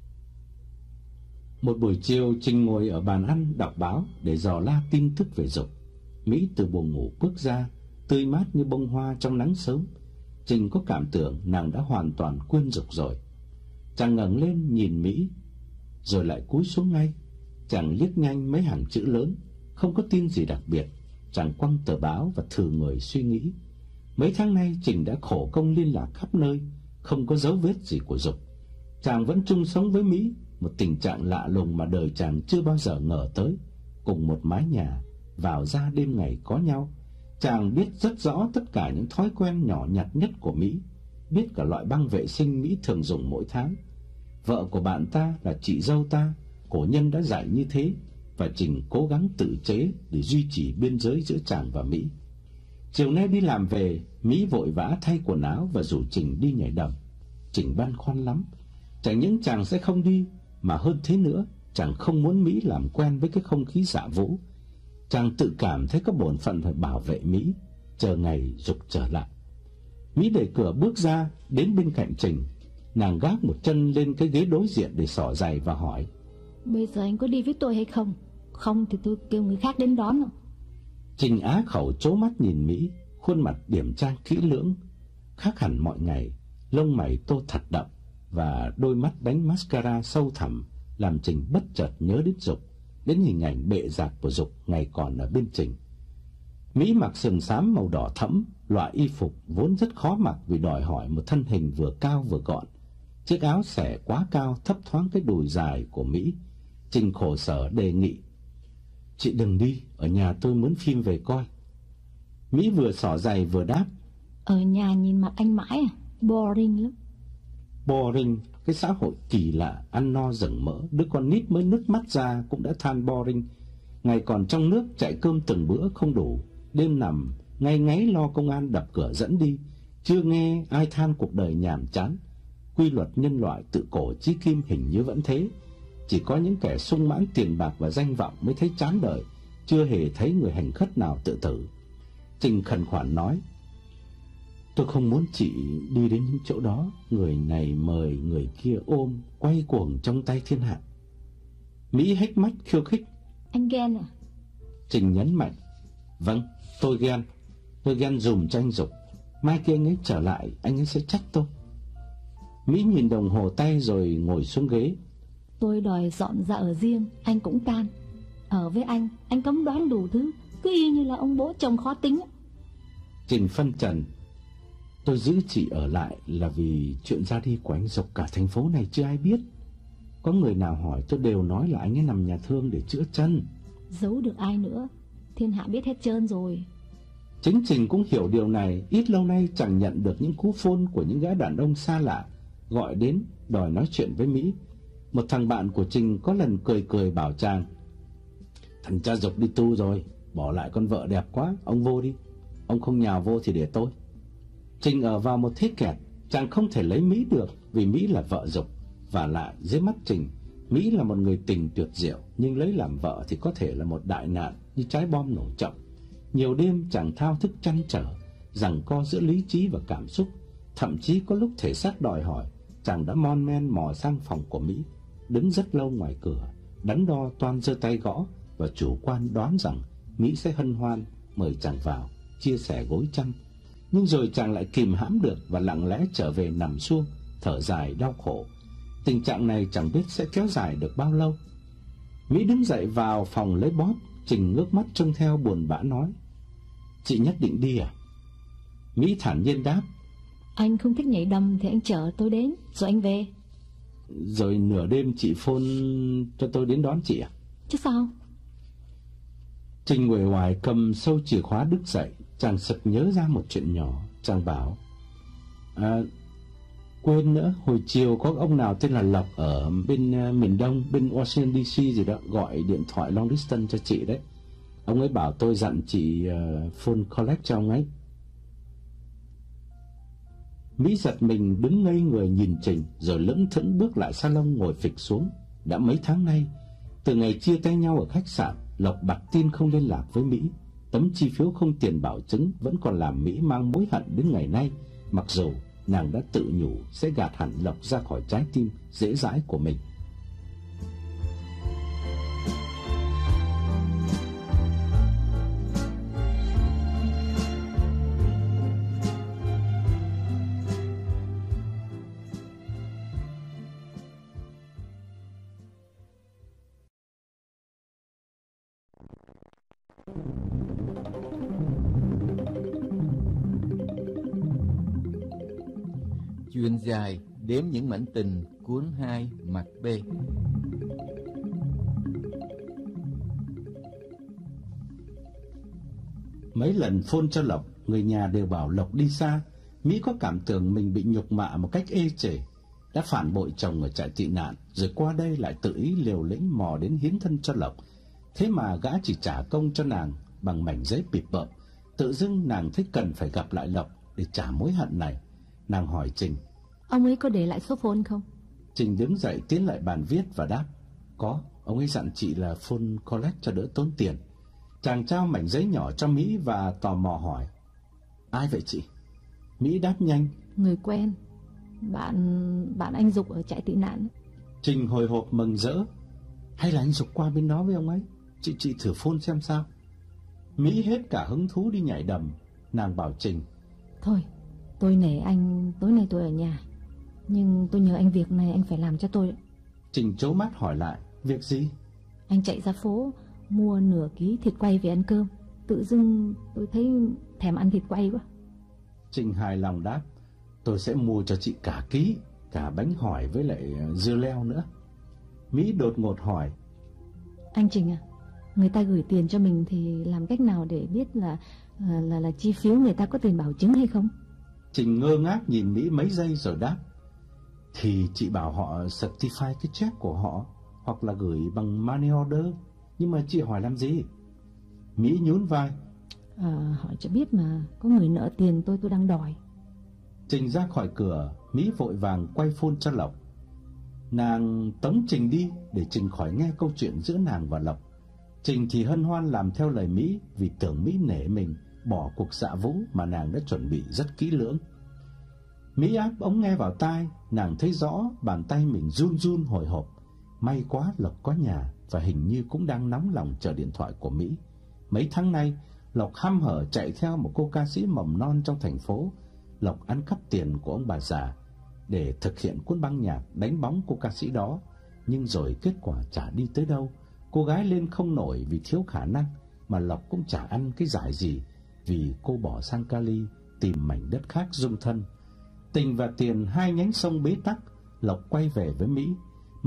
Một buổi chiều, Trình ngồi ở bàn ăn đọc báo để dò la tin tức về Dục. Mỹ từ buồng ngủ bước ra, tươi mát như bông hoa trong nắng sớm. Trình có cảm tưởng nàng đã hoàn toàn quên Dục rồi. Chàng ngẩng lên nhìn Mỹ, rồi lại cúi xuống ngay. Chàng liếc nhanh mấy hàng chữ lớn, không có tin gì đặc biệt. Chàng quăng tờ báo và thử người suy nghĩ. Mấy tháng nay Trình đã khổ công liên lạc khắp nơi, không có dấu vết gì của Dục. Chàng vẫn chung sống với Mỹ, một tình trạng lạ lùng mà đời chàng chưa bao giờ ngờ tới. Cùng một mái nhà, vào ra đêm ngày có nhau. Chàng biết rất rõ tất cả những thói quen nhỏ nhặt nhất của Mỹ, biết cả loại băng vệ sinh Mỹ thường dùng mỗi tháng. Vợ của bạn ta là chị dâu ta, cổ nhân đã dạy như thế, và Trình cố gắng tự chế để duy trì biên giới giữa chàng và Mỹ. Chiều nay đi làm về, Mỹ vội vã thay quần áo và rủ Trình đi nhảy đầm. Trình băn khoăn lắm. Chẳng những chàng sẽ không đi, mà hơn thế nữa, chàng không muốn Mỹ làm quen với cái không khí dạ vũ. Chàng tự cảm thấy có bổn phận phải bảo vệ Mỹ, chờ ngày Dục trở lại. Mỹ đẩy cửa bước ra, đến bên cạnh Trình. Nàng gác một chân lên cái ghế đối diện để xỏ giày và hỏi: Bây giờ anh có đi với tôi hay không? Không thì tôi kêu người khác đến đón. Trình á khẩu trố mắt nhìn Mỹ, khuôn mặt điểm trang kỹ lưỡng, khác hẳn mọi ngày. Lông mày tô thật đậm và đôi mắt đánh mascara sâu thẳm làm Trình bất chợt nhớ đến Dục, đến hình ảnh bệ rạc của Dục ngày còn ở bên Trình. Mỹ mặc sườn xám màu đỏ thẫm, loại y phục vốn rất khó mặc vì đòi hỏi một thân hình vừa cao vừa gọn. Chiếc áo xẻ quá cao thấp thoáng cái đùi dài của Mỹ. Trình khổ sở đề nghị: Chị đừng đi, ở nhà tôi mướn phim về coi. Mỹ vừa xỏ giày vừa đáp: Ở nhà nhìn mặt anh mãi à, boring lắm. Boring, cái xã hội kỳ lạ, ăn no rừng mỡ, đứa con nít mới nứt mắt ra cũng đã than boring. Ngày còn trong nước chạy cơm từng bữa không đủ, đêm nằm ngay ngáy lo công an đập cửa dẫn đi. Chưa nghe ai than cuộc đời nhàm chán. Quy luật nhân loại tự cổ chí kim hình như vẫn thế. Chỉ có những kẻ sung mãn tiền bạc và danh vọng mới thấy chán đời, chưa hề thấy người hành khất nào tự tử. Trình khẩn khoản nói: Tôi không muốn chị đi đến những chỗ đó, người này mời người kia ôm, quay cuồng trong tay thiên hạ. Mỹ hếch mắt khiêu khích: Anh ghen à? Trình nhấn mạnh: Vâng, tôi ghen. Tôi ghen dùm cho anh Dục. Mai kia anh ấy trở lại, anh ấy sẽ trách tôi. Mỹ nhìn đồng hồ tay rồi ngồi xuống ghế. Tôi đòi dọn ra ở riêng, anh cũng can. Ở với anh, anh cấm đoán đủ thứ, cứ y như là ông bố chồng khó tính. Trình phân trần: Tôi giữ chị ở lại là vì chuyện ra đi của anh Dục cả thành phố này chưa ai biết. Có người nào hỏi tôi đều nói là anh ấy nằm nhà thương để chữa chân. Giấu được ai nữa, thiên hạ biết hết trơn rồi. Chính Trình cũng hiểu điều này. Ít lâu nay chẳng nhận được những cú phone của những gã đàn ông xa lạ gọi đến đòi nói chuyện với Mỹ. Một thằng bạn của Trình có lần cười cười bảo chàng: "Thằng cha Dục đi tu rồi, bỏ lại con vợ đẹp quá, ông vô đi. Ông không nhào vô thì để tôi." Trình ở vào một thế kẹt. Chàng không thể lấy Mỹ được vì Mỹ là vợ Dục. Và lại dưới mắt Trình, Mỹ là một người tình tuyệt diệu, nhưng lấy làm vợ thì có thể là một đại nạn như trái bom nổ chậm. Nhiều đêm chàng thao thức trăn trở, giằng co giữa lý trí và cảm xúc. Thậm chí có lúc thể xác đòi hỏi, chàng đã mon men mò sang phòng của Mỹ, đứng rất lâu ngoài cửa, đắn đo toan giơ tay gõ và chủ quan đoán rằng Mỹ sẽ hân hoan mời chàng vào chia sẻ gối chăn. Nhưng rồi chàng lại kìm hãm được và lặng lẽ trở về nằm xuống, thở dài đau khổ. Tình trạng này chẳng biết sẽ kéo dài được bao lâu. Mỹ đứng dậy vào phòng lấy bóp. Trình ngước mắt trông theo buồn bã nói: "Chị nhất định đi à?" Mỹ thản nhiên đáp: Anh không thích nhảy đầm thì anh chở tôi đến, rồi anh về. "Rồi nửa đêm chị phone cho tôi đến đón chị à?" Chứ sao? Trình uể oải cầm sâu chìa khóa đứng dậy. Chàng sực nhớ ra một chuyện nhỏ. Chàng bảo: À, quên nữa, hồi chiều có ông nào tên là Lộc ở bên uh, miền Đông, bên Washington đê xê gì đó, gọi điện thoại long distance cho chị đấy. Ông ấy bảo tôi dặn chị uh, phone collect cho ông ấy. Mỹ giật mình đứng ngây người nhìn Trình, rồi lững thững bước lại salon ngồi phịch xuống. Đã mấy tháng nay, từ ngày chia tay nhau ở khách sạn, Lộc bặt tin không liên lạc với Mỹ. Tấm chi phiếu không tiền bảo chứng vẫn còn làm Mỹ mang mối hận đến ngày nay, mặc dù nàng đã tự nhủ sẽ gạt hẳn Lộc ra khỏi trái tim dễ dãi của mình. Chuyện dài đếm những mảnh tình cuốn hai mặt B. Mấy lần phone cho Lộc, người nhà đều bảo Lộc đi xa. Mỹ có cảm tưởng mình bị nhục mạ một cách ê chề. Đã phản bội chồng ở trại tị nạn, rồi qua đây lại tự ý liều lĩnh mò đến hiến thân cho Lộc. Thế mà gã chỉ trả công cho nàng bằng mảnh giấy bịp bợm. Tự dưng nàng thấy cần phải gặp lại Lộc để trả mối hận này. Nàng hỏi Trình: Ông ấy có để lại số phone không? Trình đứng dậy tiến lại bàn viết và đáp: Có, ông ấy dặn chị là phone collect cho đỡ tốn tiền. Chàng trao mảnh giấy nhỏ cho Mỹ và tò mò hỏi: Ai vậy chị? Mỹ đáp nhanh: Người quen, bạn bạn anh Dục ở trại tị nạn. Trình hồi hộp mừng rỡ: Hay là anh Dục qua bên đó với ông ấy? Chị chị thử phone xem sao. Mỹ hết cả hứng thú đi nhảy đầm. Nàng bảo Trình: Thôi, tôi nể anh, tối nay tôi ở nhà, nhưng tôi nhờ anh việc này anh phải làm cho tôi. Trình trố mắt hỏi lại: Việc gì? Anh chạy ra phố mua nửa ký thịt quay về ăn cơm. Tự dưng tôi thấy thèm ăn thịt quay quá. Trình hài lòng đáp: Tôi sẽ mua cho chị cả ký, cả bánh hỏi với lại dưa leo nữa. Mỹ đột ngột hỏi: Anh Trình à, người ta gửi tiền cho mình thì làm cách nào để biết là là là, là chi phiếu người ta có tiền bảo chứng hay không? Trình ngơ ngác nhìn Mỹ mấy giây rồi đáp: Thì chị bảo họ certify cái check của họ, hoặc là gửi bằng money order. Nhưng mà chị hỏi làm gì? Mỹ nhún vai: À, hỏi cho biết mà, có người nợ tiền tôi tôi đang đòi. Trình ra khỏi cửa. Mỹ vội vàng quay phone cho Lộc. Nàng tống Trình đi để Trình khỏi nghe câu chuyện giữa nàng và Lộc. Trình thì hân hoan làm theo lời Mỹ, vì tưởng Mỹ nể mình bỏ cuộc dạ vũ mà nàng đã chuẩn bị rất kỹ lưỡng. Mỹ áp ống nghe vào tai. Nàng thấy rõ bàn tay mình run run hồi hộp. May quá Lộc có nhà và hình như cũng đang nóng lòng chờ điện thoại của Mỹ. Mấy tháng nay Lộc hăm hở chạy theo một cô ca sĩ mầm non trong thành phố. Lộc ăn cắp tiền của ông bà già để thực hiện cuốn băng nhạc đánh bóng cô ca sĩ đó. Nhưng rồi kết quả chả đi tới đâu. Cô gái lên không nổi vì thiếu khả năng, mà Lộc cũng chả ăn cái giải gì vì cô bỏ sang Cali tìm mảnh đất khác dung thân. Tình và tiền hai nhánh sông bế tắc. Lộc quay về với Mỹ.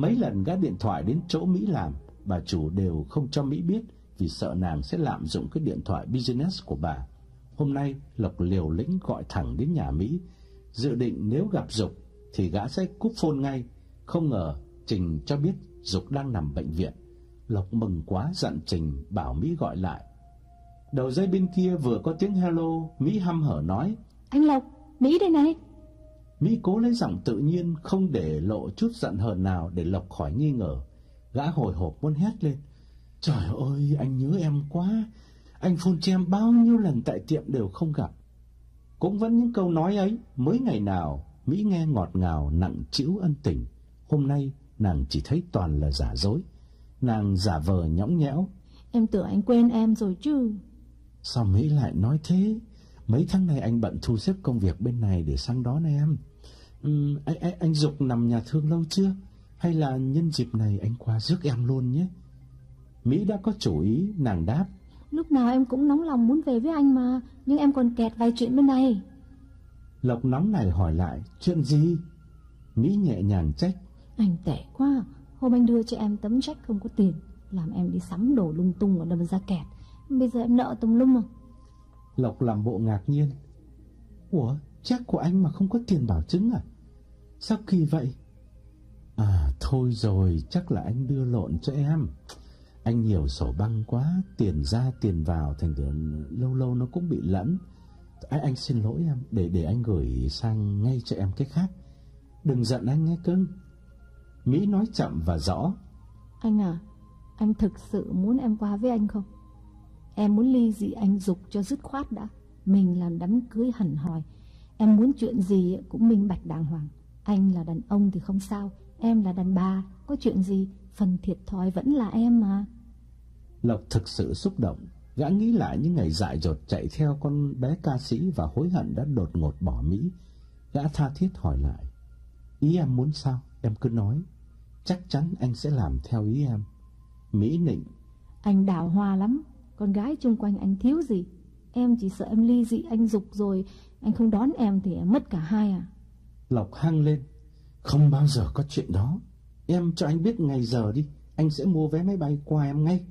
Mấy lần gã điện thoại đến chỗ Mỹ làm, bà chủ đều không cho Mỹ biết vì sợ nàng sẽ lạm dụng cái điện thoại business của bà. Hôm nay Lộc liều lĩnh gọi thẳng đến nhà Mỹ, dự định nếu gặp Dục thì gã sẽ cúp phone ngay. Không ngờ Trình cho biết Dục đang nằm bệnh viện. Lộc mừng quá dặn Trình bảo Mỹ gọi lại. Đầu dây bên kia vừa có tiếng hello, Mỹ hăm hở nói: Anh Lộc, Mỹ đây này. Mỹ cố lấy giọng tự nhiên, không để lộ chút giận hờn nào để Lộc khỏi nghi ngờ. Gã hồi hộp muốn hét lên: Trời ơi, anh nhớ em quá. Anh phone cho em bao nhiêu lần tại tiệm đều không gặp. Cũng vẫn những câu nói ấy, mới ngày nào Mỹ nghe ngọt ngào nặng trĩu ân tình. Hôm nay nàng chỉ thấy toàn là giả dối. Nàng giả vờ nhõng nhẽo: Em tưởng anh quên em rồi chứ. Sao Mỹ lại nói thế? Mấy tháng nay anh bận thu xếp công việc bên này để sang đón em. uhm, anh, anh, anh Dục nằm nhà thương lâu chưa? Hay là nhân dịp này anh qua rước em luôn nhé? Mỹ đã có chủ ý, nàng đáp: Lúc nào em cũng nóng lòng muốn về với anh mà, nhưng em còn kẹt vài chuyện bên này. Lộc nóng này hỏi lại: Chuyện gì? Mỹ nhẹ nhàng trách: Anh tệ quá. Hôm anh đưa cho em tấm check không có tiền, làm em đi sắm đồ lung tung và đâm ra kẹt. Bây giờ em nợ tùm lum à? Lộc làm bộ ngạc nhiên: Ủa, check của anh mà không có tiền bảo chứng à? Sao kỳ vậy? À thôi rồi, chắc là anh đưa lộn cho em. Anh nhiều sổ băng quá, tiền ra tiền vào, thành ra lâu lâu nó cũng bị lẫn. Anh, anh xin lỗi em, để để anh gửi sang ngay cho em cái khác. Đừng giận anh nghe cưng. Mỹ nói chậm và rõ: Anh à, anh thực sự muốn em qua với anh không? Em muốn ly dị anh Dục cho dứt khoát đã. Mình làm đám cưới hẳn hoi. Em muốn chuyện gì cũng minh bạch đàng hoàng. Anh là đàn ông thì không sao, em là đàn bà, có chuyện gì phần thiệt thòi vẫn là em mà. Lộc thực sự xúc động. Gã nghĩ lại những ngày dại dột chạy theo con bé ca sĩ và hối hận đã đột ngột bỏ Mỹ. Gã tha thiết hỏi lại: Ý em muốn sao? Em cứ nói. Chắc chắn anh sẽ làm theo ý em. Mỹ nịnh: Anh đào hoa lắm, con gái chung quanh anh thiếu gì. Em chỉ sợ em ly dị anh Dục rồi anh không đón em thì em mất cả hai à. Lộc hăng lên: Không bao giờ có chuyện đó. Em cho anh biết ngày giờ đi, anh sẽ mua vé máy bay qua em ngay.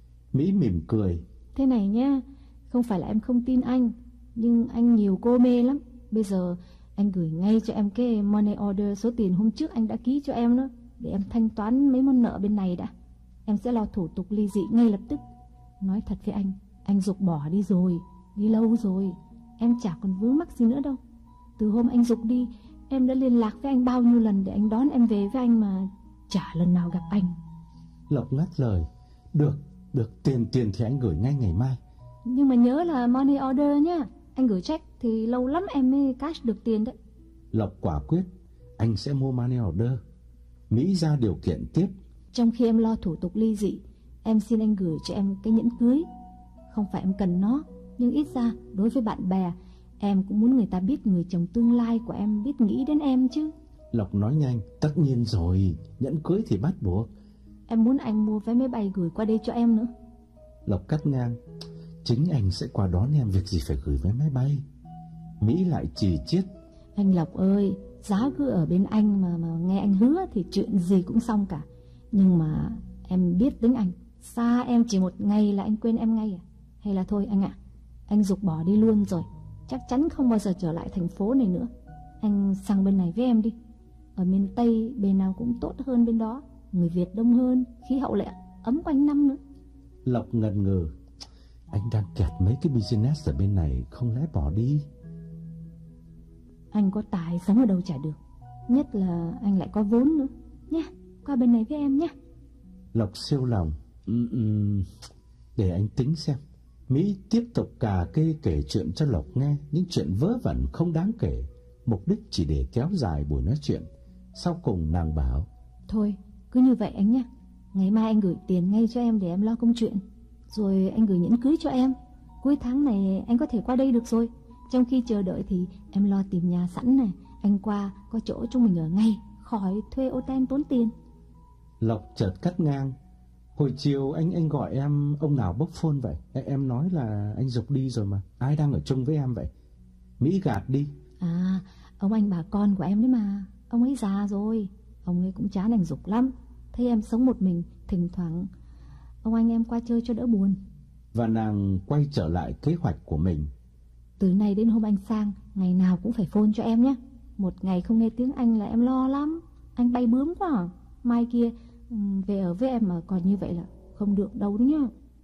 Mỹ mỉm cười: Thế này nhá, không phải là em không tin anh, nhưng anh nhiều cô mê lắm. Bây giờ anh gửi ngay cho em cái money order số tiền hôm trước anh đã ký cho em đó, để em thanh toán mấy món nợ bên này đã. Em sẽ lo thủ tục ly dị ngay lập tức. Nói thật với anh, anh Dục bỏ đi rồi, đi lâu rồi. Em chả còn vướng mắc gì nữa đâu. Từ hôm anh Dục đi, em đã liên lạc với anh bao nhiêu lần để anh đón em về với anh mà chả lần nào gặp anh. Lộc ngắt lời: Được, được, tiền tiền thì anh gửi ngay ngày mai. Nhưng mà nhớ là money order nhá. Anh gửi check thì lâu lắm em mới cash được tiền đấy. Lộc quả quyết: Anh sẽ mua money order. Mỹ ra điều kiện tiếp: Trong khi em lo thủ tục ly dị, em xin anh gửi cho em cái nhẫn cưới. Không phải em cần nó, nhưng ít ra đối với bạn bè, em cũng muốn người ta biết người chồng tương lai của em biết nghĩ đến em chứ. Lộc nói nhanh: Tất nhiên rồi, nhẫn cưới thì bắt buộc. Em muốn anh mua vé máy bay gửi qua đây cho em nữa. Lộc cắt ngang: Chính anh sẽ qua đón em, việc gì phải gửi vé máy bay. Mỹ lại chì chiết: Anh Lộc ơi, giá cứ ở bên anh mà, mà nghe anh hứa thì chuyện gì cũng xong cả. Nhưng mà em biết tính anh, xa em chỉ một ngày là anh quên em ngay à? Hay là thôi anh ạ, à, anh Dục bỏ đi luôn rồi, chắc chắn không bao giờ trở lại thành phố này nữa. Anh sang bên này với em đi. Ở miền Tây bên nào cũng tốt hơn bên đó, người Việt đông hơn, khí hậu lại ấm quanh năm nữa. Lộc ngần ngừ: Anh đang kẹt mấy cái business ở bên này, không lẽ bỏ đi? Anh có tài sống ở đâu chả được, nhất là anh lại có vốn nữa. Nhá, qua bên này với em nhé. Lộc siêu lòng: ừ, ừ, Để anh tính xem. Mỹ tiếp tục cà kê kể chuyện cho Lộc nghe, những chuyện vớ vẩn không đáng kể, mục đích chỉ để kéo dài buổi nói chuyện. Sau cùng nàng bảo: Thôi, cứ như vậy anh nhé. Ngày mai anh gửi tiền ngay cho em để em lo công chuyện. Rồi anh gửi nhẫn cưới cho em. Cuối tháng này anh có thể qua đây được rồi. Trong khi chờ đợi thì em lo tìm nhà sẵn này. Anh qua có chỗ chúng mình ở ngay, khỏi thuê ô ten tốn tiền. Lộc chợt cắt ngang: Hồi chiều anh anh gọi em, ông nào bốc phone vậy? Em nói là anh Dục đi rồi mà. Ai đang ở chung với em vậy? Mỹ gạt đi: À, ông anh bà con của em đấy mà. Ông ấy già rồi, Ông ấy cũng chán anh Dục lắm. Thấy em sống một mình, thỉnh thoảng ông anh em qua chơi cho đỡ buồn. Và nàng quay trở lại kế hoạch của mình. Từ nay đến hôm anh sang, ngày nào cũng phải phone cho em nhé. Một ngày không nghe tiếng anh là em lo lắm. Anh bay bướm quá à. Mai kia về ở với em mà còn như vậy là không được đâu đấy nhá.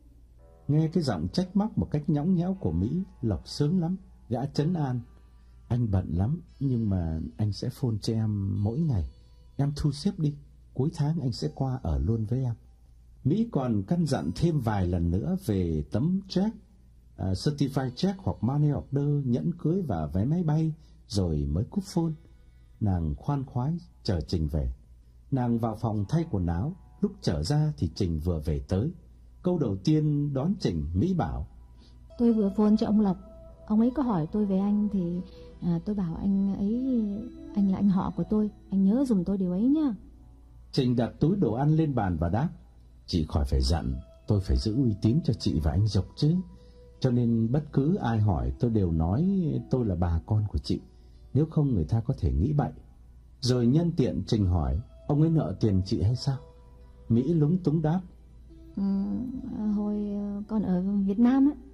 Nghe cái giọng trách móc một cách nhõng nhẽo của Mỹ, Lộc sướng lắm. Gã trấn an: anh bận lắm, nhưng mà anh sẽ phone cho em mỗi ngày. Em thu xếp đi, cuối tháng anh sẽ qua ở luôn với em. Mỹ còn căn dặn thêm vài lần nữa về tấm check, uh, certified check hoặc money order, nhẫn cưới và vé máy bay, rồi mới cúp phone. Nàng khoan khoái chờ Trình về. Nàng vào phòng thay quần áo, lúc trở ra thì Trình vừa về tới. Câu đầu tiên đón Trình, Mỹ bảo: tôi vừa phone cho ông Lộc. Ông ấy có hỏi tôi về anh thì à, tôi bảo anh ấy, anh là anh họ của tôi, anh nhớ dùm tôi điều ấy nhá. Trình đặt túi đồ ăn lên bàn và đáp: chị khỏi phải dặn, tôi phải giữ uy tín cho chị và anh Dục chứ. Cho nên bất cứ ai hỏi tôi đều nói tôi là bà con của chị, nếu không người ta có thể nghĩ bậy. Rồi nhân tiện Trình hỏi: ông ấy nợ tiền chị hay sao? Mỹ lúng túng đáp: ừ, hồi con ở Việt Nam ấy.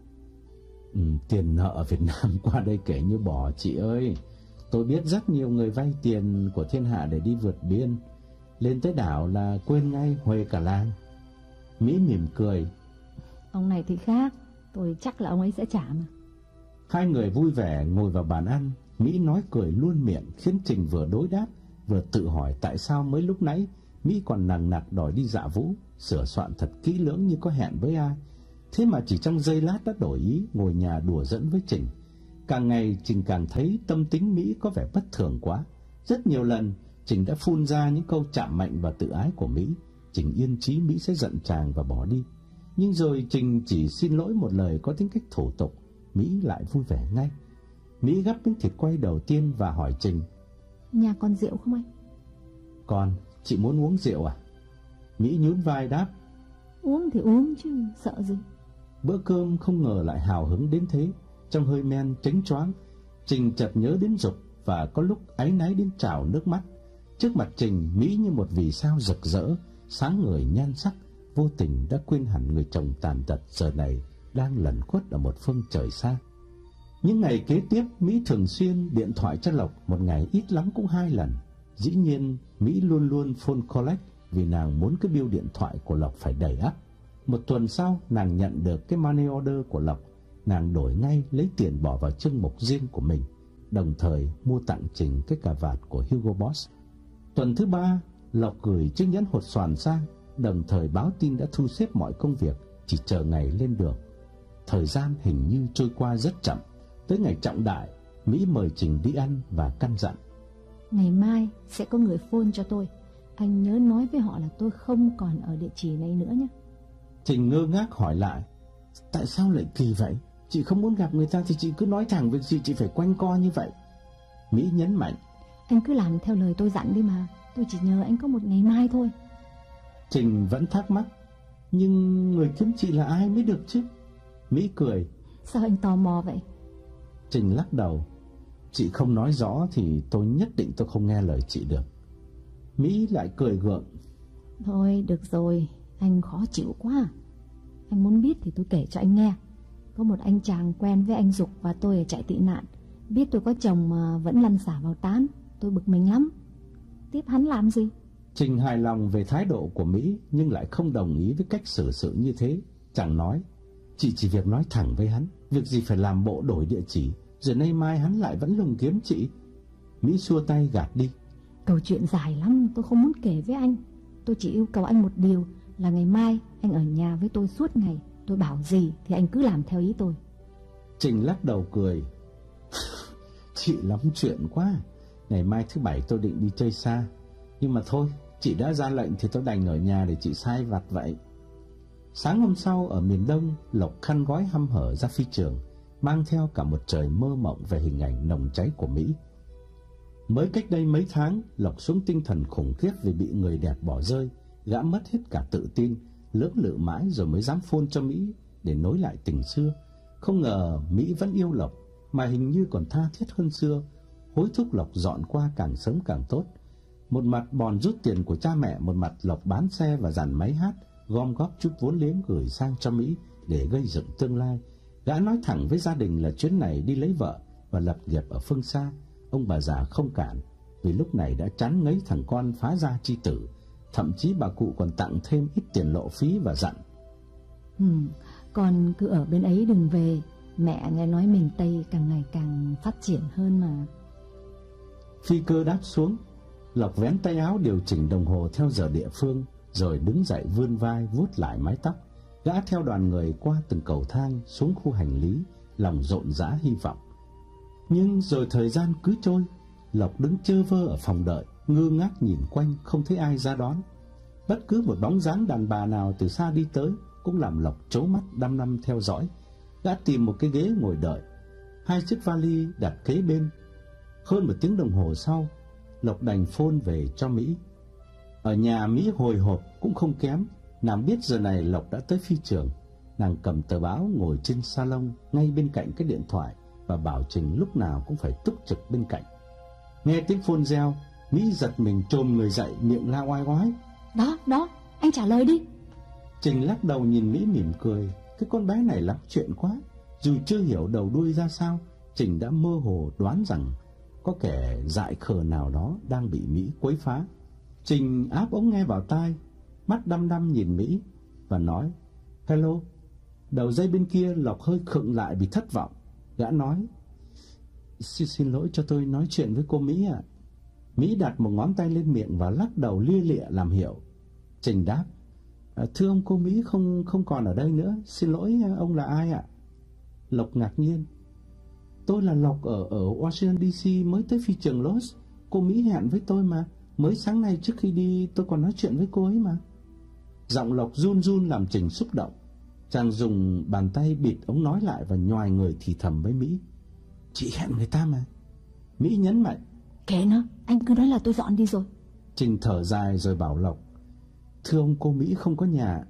Ừ, tiền nợ ở Việt Nam qua đây kể như bỏ chị ơi. Tôi biết rất nhiều người vay tiền của thiên hạ để đi vượt biên, lên tới đảo là quên ngay huề cả làng. Mỹ mỉm cười: ông này thì khác, tôi chắc là ông ấy sẽ trả mà. Hai người vui vẻ ngồi vào bàn ăn. Mỹ nói cười luôn miệng, khiến Trình vừa đối đáp vừa tự hỏi tại sao mới lúc nãy Mỹ còn nằng nặc đòi đi dạo vũ, sửa soạn thật kỹ lưỡng như có hẹn với ai. Thế mà chỉ trong giây lát đã đổi ý, ngồi nhà đùa giỡn với Trình. Càng ngày Trình càng thấy tâm tính Mỹ có vẻ bất thường quá. Rất nhiều lần Trình đã phun ra những câu chạm mạnh và tự ái của Mỹ. Trình yên chí Mỹ sẽ giận chàng và bỏ đi. Nhưng rồi Trình chỉ xin lỗi một lời có tính cách thủ tục, Mỹ lại vui vẻ ngay. Mỹ gắp miếng thịt quay đầu tiên và hỏi Trình: nhà còn rượu không anh? Còn, chị muốn uống rượu à? Mỹ nhún vai đáp: uống thì uống chứ, sợ gì. Bữa cơm không ngờ lại hào hứng đến thế. Trong hơi men chánh choáng, Trình chợt nhớ đến Dục và có lúc áy náy đến trào nước mắt. Trước mặt Trình, Mỹ như một vì sao rực rỡ, sáng ngời nhan sắc, vô tình đã quên hẳn người chồng tàn tật giờ này đang lẩn khuất ở một phương trời xa. Những ngày kế tiếp, Mỹ thường xuyên điện thoại cho Lộc, một ngày ít lắm cũng hai lần. Dĩ nhiên, Mỹ luôn luôn phone collect vì nàng muốn cái bill điện thoại của Lộc phải đầy ắp. Một tuần sau, nàng nhận được cái money order của Lộc. Nàng đổi ngay, lấy tiền bỏ vào chương mục riêng của mình, đồng thời mua tặng Trình cái cà vạt của Hugo Boss. Tuần thứ ba, Lộc gửi chiếc nhẫn hột xoàn sang, đồng thời báo tin đã thu xếp mọi công việc, chỉ chờ ngày lên đường. Thời gian hình như trôi qua rất chậm. Tới ngày trọng đại, Mỹ mời Trình đi ăn và căn dặn: ngày mai sẽ có người phone cho tôi, anh nhớ nói với họ là tôi không còn ở địa chỉ này nữa nhé. Trình ngơ ngác hỏi lại: tại sao lại kỳ vậy? Chị không muốn gặp người ta thì chị cứ nói thẳng, việc gì chị phải quanh co như vậy? Mỹ nhấn mạnh: anh cứ làm theo lời tôi dặn đi mà, tôi chỉ nhờ anh có một ngày mai thôi. Trình vẫn thắc mắc: nhưng người kiếm chị là ai mới được chứ? Mỹ cười: sao anh tò mò vậy? Trình lắc đầu: chị không nói rõ thì tôi nhất định tôi không nghe lời chị được. Mỹ lại cười gượng: thôi được rồi, anh khó chịu quá. Anh muốn biết thì tôi kể cho anh nghe. Có một anh chàng quen với anh Dục và tôi ở trại tị nạn, biết tôi có chồng mà vẫn lăn xả vào tán. Tôi bực mình lắm. Tiếp hắn làm gì? Trình hài lòng về thái độ của Mỹ, nhưng lại không đồng ý với cách xử sự như thế. Chàng nói: chị chỉ việc nói thẳng với hắn, việc gì phải làm bộ đổi địa chỉ, rồi nay mai hắn lại vẫn lùng kiếm chị. Mỹ xua tay gạt đi: câu chuyện dài lắm, tôi không muốn kể với anh. Tôi chỉ yêu cầu anh một điều là ngày mai anh ở nhà với tôi suốt ngày. Tôi bảo gì thì anh cứ làm theo ý tôi. Trình lắc đầu cười: chị lắm chuyện quá. Ngày mai thứ bảy tôi định đi chơi xa, nhưng mà thôi, chị đã ra lệnh thì tôi đành ở nhà để chị sai vặt vậy. Sáng hôm sau ở miền Đông, Lộc khăn gói hăm hở ra phi trường, mang theo cả một trời mơ mộng về hình ảnh nồng cháy của Mỹ. Mới cách đây mấy tháng, Lộc xuống tinh thần khủng khiếp vì bị người đẹp bỏ rơi. Gã mất hết cả tự tin, lưỡng lự mãi rồi mới dám phone cho Mỹ để nối lại tình xưa. Không ngờ Mỹ vẫn yêu Lộc, mà hình như còn tha thiết hơn xưa, hối thúc Lộc dọn qua càng sớm càng tốt. Một mặt bòn rút tiền của cha mẹ, một mặt Lộc bán xe và dàn máy hát, gom góp chút vốn liếng gửi sang cho Mỹ để gây dựng tương lai. Gã nói thẳng với gia đình là chuyến này đi lấy vợ và lập nghiệp ở phương xa. Ông bà già không cản, vì lúc này đã chán ngấy thằng con phá gia chi tử. Thậm chí bà cụ còn tặng thêm ít tiền lộ phí và dặn: ừ, con cứ ở bên ấy đừng về. Mẹ nghe nói miền Tây càng ngày càng phát triển hơn mà. Phi cơ đáp xuống. Lộc vén tay áo điều chỉnh đồng hồ theo giờ địa phương, rồi đứng dậy vươn vai vuốt lại mái tóc. Gã theo đoàn người qua từng cầu thang xuống khu hành lý, lòng rộn rã hy vọng. Nhưng rồi thời gian cứ trôi. Lộc đứng chơ vơ ở phòng đợi, ngơ ngác nhìn quanh, không thấy ai ra đón. Bất cứ một bóng dáng đàn bà nào từ xa đi tới cũng làm Lộc trố mắt đăm đăm theo dõi. Gã tìm một cái ghế ngồi đợi, hai chiếc vali đặt kế bên. Hơn một tiếng đồng hồ sau, Lộc đành phone về cho Mỹ. Ở nhà Mỹ hồi hộp cũng không kém. Nàng biết giờ này Lộc đã tới phi trường. Nàng cầm tờ báo ngồi trên salon ngay bên cạnh cái điện thoại và bảo Trình lúc nào cũng phải túc trực bên cạnh. Nghe tiếng phone reo, Mỹ giật mình chồm người dậy, miệng la oai oái: Đó, đó, anh trả lời đi. Trình lắc đầu nhìn Mỹ mỉm cười. Cái con bé này lắm chuyện quá. Dù chưa hiểu đầu đuôi ra sao, Trình đã mơ hồ đoán rằng có kẻ dại khờ nào đó đang bị Mỹ quấy phá. Trình áp ống nghe vào tai, mắt đăm đăm nhìn Mỹ và nói: Hello. Đầu dây bên kia Lộc hơi khựng lại vì thất vọng. Gã nói: Xin, xin lỗi, cho tôi nói chuyện với cô Mỹ ạ. Mỹ đặt một ngón tay lên miệng và lắc đầu lia lịa làm hiệu. Trình đáp: à, Thưa ông, cô Mỹ không không còn ở đây nữa. Xin lỗi, ông là ai ạ? Lộc ngạc nhiên: Tôi là Lộc ở ở Washington đê xê, mới tới phi trường Los. Cô Mỹ hẹn với tôi mà. Mới sáng nay trước khi đi tôi còn nói chuyện với cô ấy mà. Giọng Lộc run run làm Trình xúc động. Chàng dùng bàn tay bịt ống nói lại và nhoài người thì thầm với Mỹ: Chị hẹn người ta mà. Mỹ nhấn mạnh: Kệ nó, anh cứ nói là tôi dọn đi rồi. Trình thở dài rồi bảo Lộc: Thưa ông, cô Mỹ không có nhà.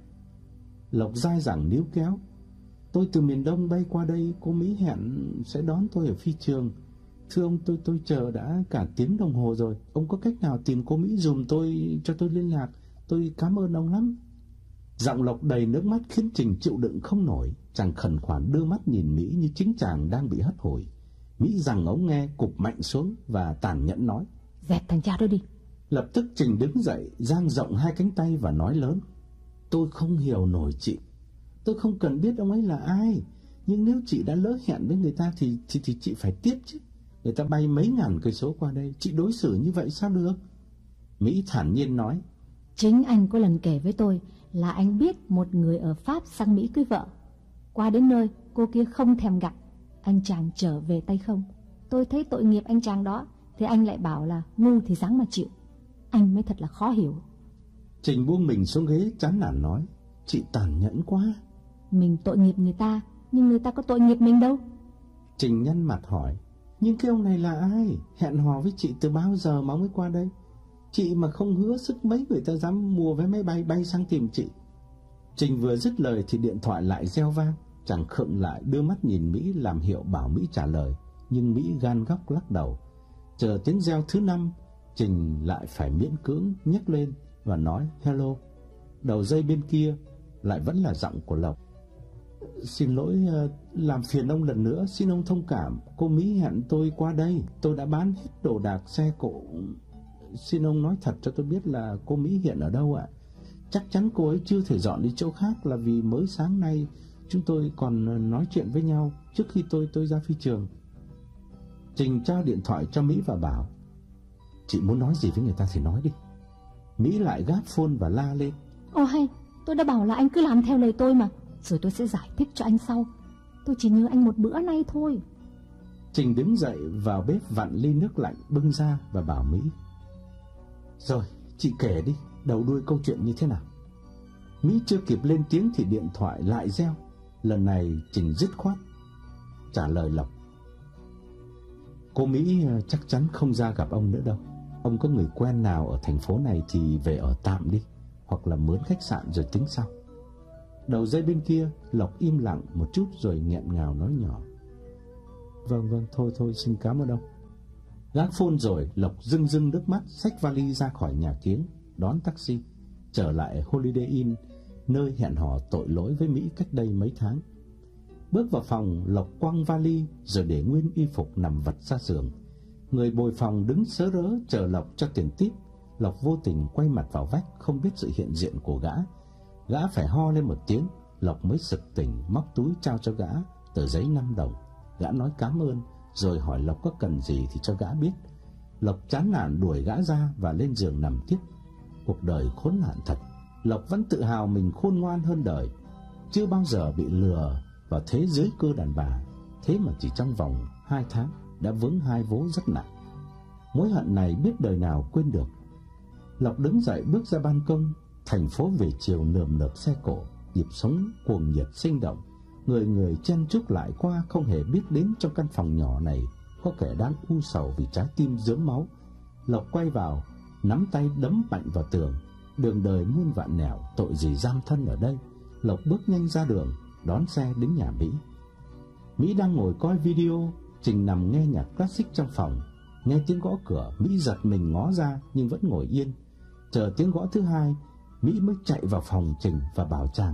Lộc dai dẳng níu kéo: Tôi từ miền Đông bay qua đây, cô Mỹ hẹn sẽ đón tôi ở phi trường. Thưa ông, tôi tôi chờ đã cả tiếng đồng hồ rồi. Ông có cách nào tìm cô Mỹ dùm tôi, cho tôi liên lạc? Tôi cảm ơn ông lắm. Giọng Lộc đầy nước mắt khiến Trình chịu đựng không nổi. Chàng khẩn khoản đưa mắt nhìn Mỹ như chính chàng đang bị hất hủi. Mỹ giằng ống nghe, cụp mạnh xuống và tàn nhẫn nói: Dẹp thằng cha đó đi. Lập tức Trình đứng dậy, dang rộng hai cánh tay và nói lớn: Tôi không hiểu nổi chị. Tôi không cần biết ông ấy là ai. Nhưng nếu chị đã lỡ hẹn với người ta thì, thì, thì chị phải tiếp chứ. Người ta bay mấy ngàn cây số qua đây, chị đối xử như vậy sao được? Mỹ thản nhiên nói: Chính anh có lần kể với tôi là anh biết một người ở Pháp sang Mỹ cưới vợ. Qua đến nơi, cô kia không thèm gặp. Anh chàng trở về tay không. Tôi thấy tội nghiệp anh chàng đó, thì anh lại bảo là ngu thì dáng mà chịu. Anh mới thật là khó hiểu. Trình buông mình xuống ghế chán nản nói: Chị tàn nhẫn quá. Mình tội nghiệp người ta, nhưng người ta có tội nghiệp mình đâu. Trình nhăn mặt hỏi: Nhưng cái ông này là ai? Hẹn hò với chị từ bao giờ mà ông ấy qua đây? Chị mà không hứa sức mấy người ta dám mua vé máy bay bay sang tìm chị. Trình vừa dứt lời thì điện thoại lại reo vang. Chàng khựng lại đưa mắt nhìn Mỹ làm hiệu bảo Mỹ trả lời. Nhưng Mỹ gan góc lắc đầu. Chờ tiếng reo thứ năm, Trình lại phải miễn cưỡng nhấc lên và nói hello. Đầu dây bên kia lại vẫn là giọng của Lộc: Xin lỗi, làm phiền ông lần nữa, xin ông thông cảm. Cô Mỹ hẹn tôi qua đây, tôi đã bán hết đồ đạc xe cộ. Xin ông nói thật cho tôi biết là cô Mỹ hiện ở đâu ạ? Chắc chắn cô ấy chưa thể dọn đi chỗ khác là vì mới sáng nay chúng tôi còn nói chuyện với nhau trước khi tôi tôi ra phi trường. Trình trao điện thoại cho Mỹ và bảo: Chị muốn nói gì với người ta thì nói đi. Mỹ lại gáp phone và la lên: Ồ hay, tôi đã bảo là anh cứ làm theo lời tôi mà. Rồi tôi sẽ giải thích cho anh sau. Tôi chỉ nhớ anh một bữa nay thôi. Trình đứng dậy vào bếp vặn ly nước lạnh bưng ra và bảo Mỹ: Rồi, chị kể đi, đầu đuôi câu chuyện như thế nào? Mỹ chưa kịp lên tiếng thì điện thoại lại reo. Lần này Trình dứt khoát trả lời Lộc: Cô Mỹ chắc chắn không ra gặp ông nữa đâu. Ông có người quen nào ở thành phố này thì về ở tạm đi, hoặc là mướn khách sạn rồi tính sau. Đầu dây bên kia Lộc im lặng một chút rồi nghẹn ngào nói nhỏ: Vâng vâng, thôi thôi, xin cảm ơn ông. Gác phone rồi, Lộc rưng rưng nước mắt xách vali ra khỏi nhà kiếng, đón taxi trở lại Holiday Inn, nơi hẹn hò tội lỗi với Mỹ cách đây mấy tháng. Bước vào phòng, Lộc quăng vali rồi để nguyên y phục nằm vật ra giường. Người bồi phòng đứng sớ rớ chờ Lộc cho tiền tip. Lộc vô tình quay mặt vào vách, không biết sự hiện diện của gã. Gã phải ho lên một tiếng, Lộc mới sực tỉnh, móc túi trao cho gã tờ giấy năm đồng. Gã nói cảm ơn rồi hỏi Lộc có cần gì thì cho gã biết. Lộc chán nản đuổi gã ra và lên giường nằm tiếp. Cuộc đời khốn nạn thật. Lộc vẫn tự hào mình khôn ngoan hơn đời, chưa bao giờ bị lừa vào thế giới cơ đàn bà. Thế mà chỉ trong vòng hai tháng đã vướng hai vố rất nặng. Mối hận này biết đời nào quên được. Lộc đứng dậy bước ra ban công. Thành phố về chiều nườm nượp xe cộ, nhịp sống cuồng nhiệt sinh động. Người người chen chúc lại qua, không hề biết đến trong căn phòng nhỏ này có kẻ đang u sầu vì trái tim rớm máu. Lộc quay vào, nắm tay đấm mạnh vào tường. Đường đời muôn vạn nẻo, tội gì giam thân ở đây. Lộc bước nhanh ra đường, đón xe đến nhà Mỹ. Mỹ đang ngồi coi video, Trình nằm nghe nhạc classic trong phòng. Nghe tiếng gõ cửa, Mỹ giật mình ngó ra nhưng vẫn ngồi yên. Chờ tiếng gõ thứ hai, Mỹ mới chạy vào phòng Trình và bảo chàng: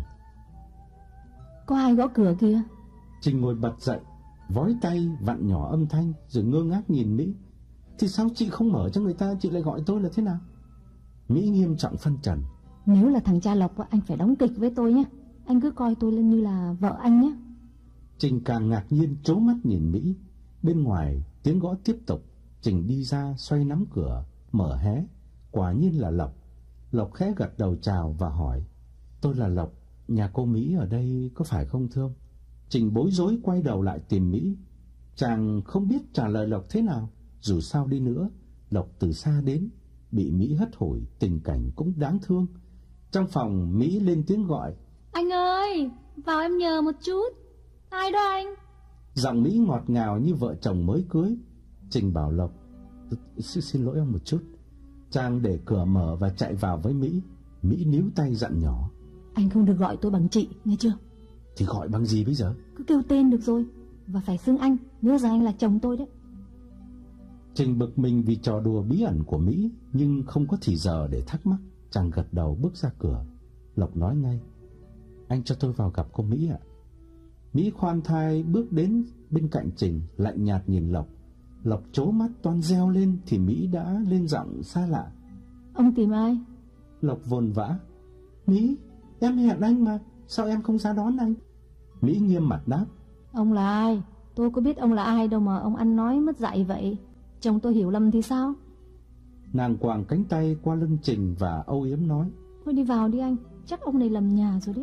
Có ai gõ cửa kìa? Trình ngồi bật dậy, vói tay vặn nhỏ âm thanh rồi ngơ ngác nhìn Mỹ. Thì sao chị không mở cho người ta, chị lại gọi tôi là thế nào? Mỹ nghiêm trọng phân trần: Nếu là thằng cha Lộc, anh phải đóng kịch với tôi nhé. Anh cứ coi tôi lên như là vợ anh nhé. Trình càng ngạc nhiên trố mắt nhìn Mỹ. Bên ngoài tiếng gõ tiếp tục. Trình đi ra xoay nắm cửa, mở hé. Quả nhiên là Lộc. Lộc khẽ gật đầu chào và hỏi: Tôi là Lộc, nhà cô Mỹ ở đây có phải không thưa ông? Trình bối rối quay đầu lại tìm Mỹ. Chàng không biết trả lời Lộc thế nào. Dù sao đi nữa, Lộc từ xa đến, bị Mỹ hất hủi, tình cảnh cũng đáng thương. Trong phòng, Mỹ lên tiếng gọi: Anh ơi, vào em nhờ một chút. Ai đó anh? Giọng Mỹ ngọt ngào như vợ chồng mới cưới. Trình bảo Lộc: Xin, xin lỗi ông một chút. Chàng để cửa mở và chạy vào với Mỹ. Mỹ níu tay dặn nhỏ: Anh không được gọi tôi bằng chị, nghe chưa? Thì gọi bằng gì bây giờ? Cứ kêu tên được rồi. Và phải xưng anh, nhớ rằng anh là chồng tôi đấy. Trình bực mình vì trò đùa bí ẩn của Mỹ, nhưng không có thì giờ để thắc mắc. Chàng gật đầu bước ra cửa. Lộc nói ngay: Anh cho tôi vào gặp cô Mỹ ạ. Mỹ khoan thai bước đến bên cạnh Trình, lạnh nhạt nhìn Lộc. Lộc trố mắt toan reo lên thì Mỹ đã lên giọng xa lạ: Ông tìm ai? Lộc vồn vã: Mỹ, em hẹn anh mà, sao em không ra đón anh? Mỹ nghiêm mặt đáp: Ông là ai? Tôi có biết ông là ai đâu mà ông ăn nói mất dạy vậy. Chồng tôi hiểu lầm thì sao? Nàng quàng cánh tay qua lưng Trình và âu yếm nói: Thôi đi vào đi anh, chắc ông này lầm nhà rồi đấy.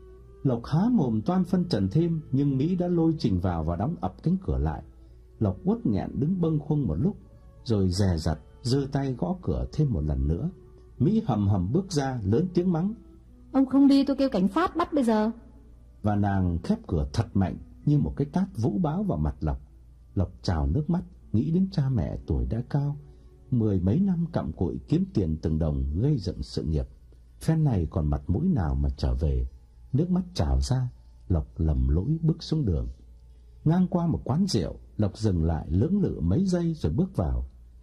Lộc há mồm toan phân trần thêm, nhưng Mỹ đã lôi Trình vào và đóng ập cánh cửa lại. Lộc uất nghẹn đứng bâng khuâng một lúc, rồi dè dặt giơ tay gõ cửa thêm một lần nữa. Mỹ hầm hầm bước ra, lớn tiếng mắng: Ông không đi tôi kêu cảnh sát bắt bây giờ. Và nàng khép cửa thật mạnh như một cái tát vũ bão vào mặt Lộc. Lộc trào nước mắt, nghĩ đến cha mẹ tuổi đã cao, mười mấy năm cặm cụi kiếm tiền từng đồng gây dựng sự nghiệp. Phen này còn mặt mũi nào mà trở về. Nước mắt trào ra, Lộc lầm lũi bước xuống đường. Ngang qua một quán rượu, Lộc dừng lại lưỡng lự mấy giây rồi bước vào.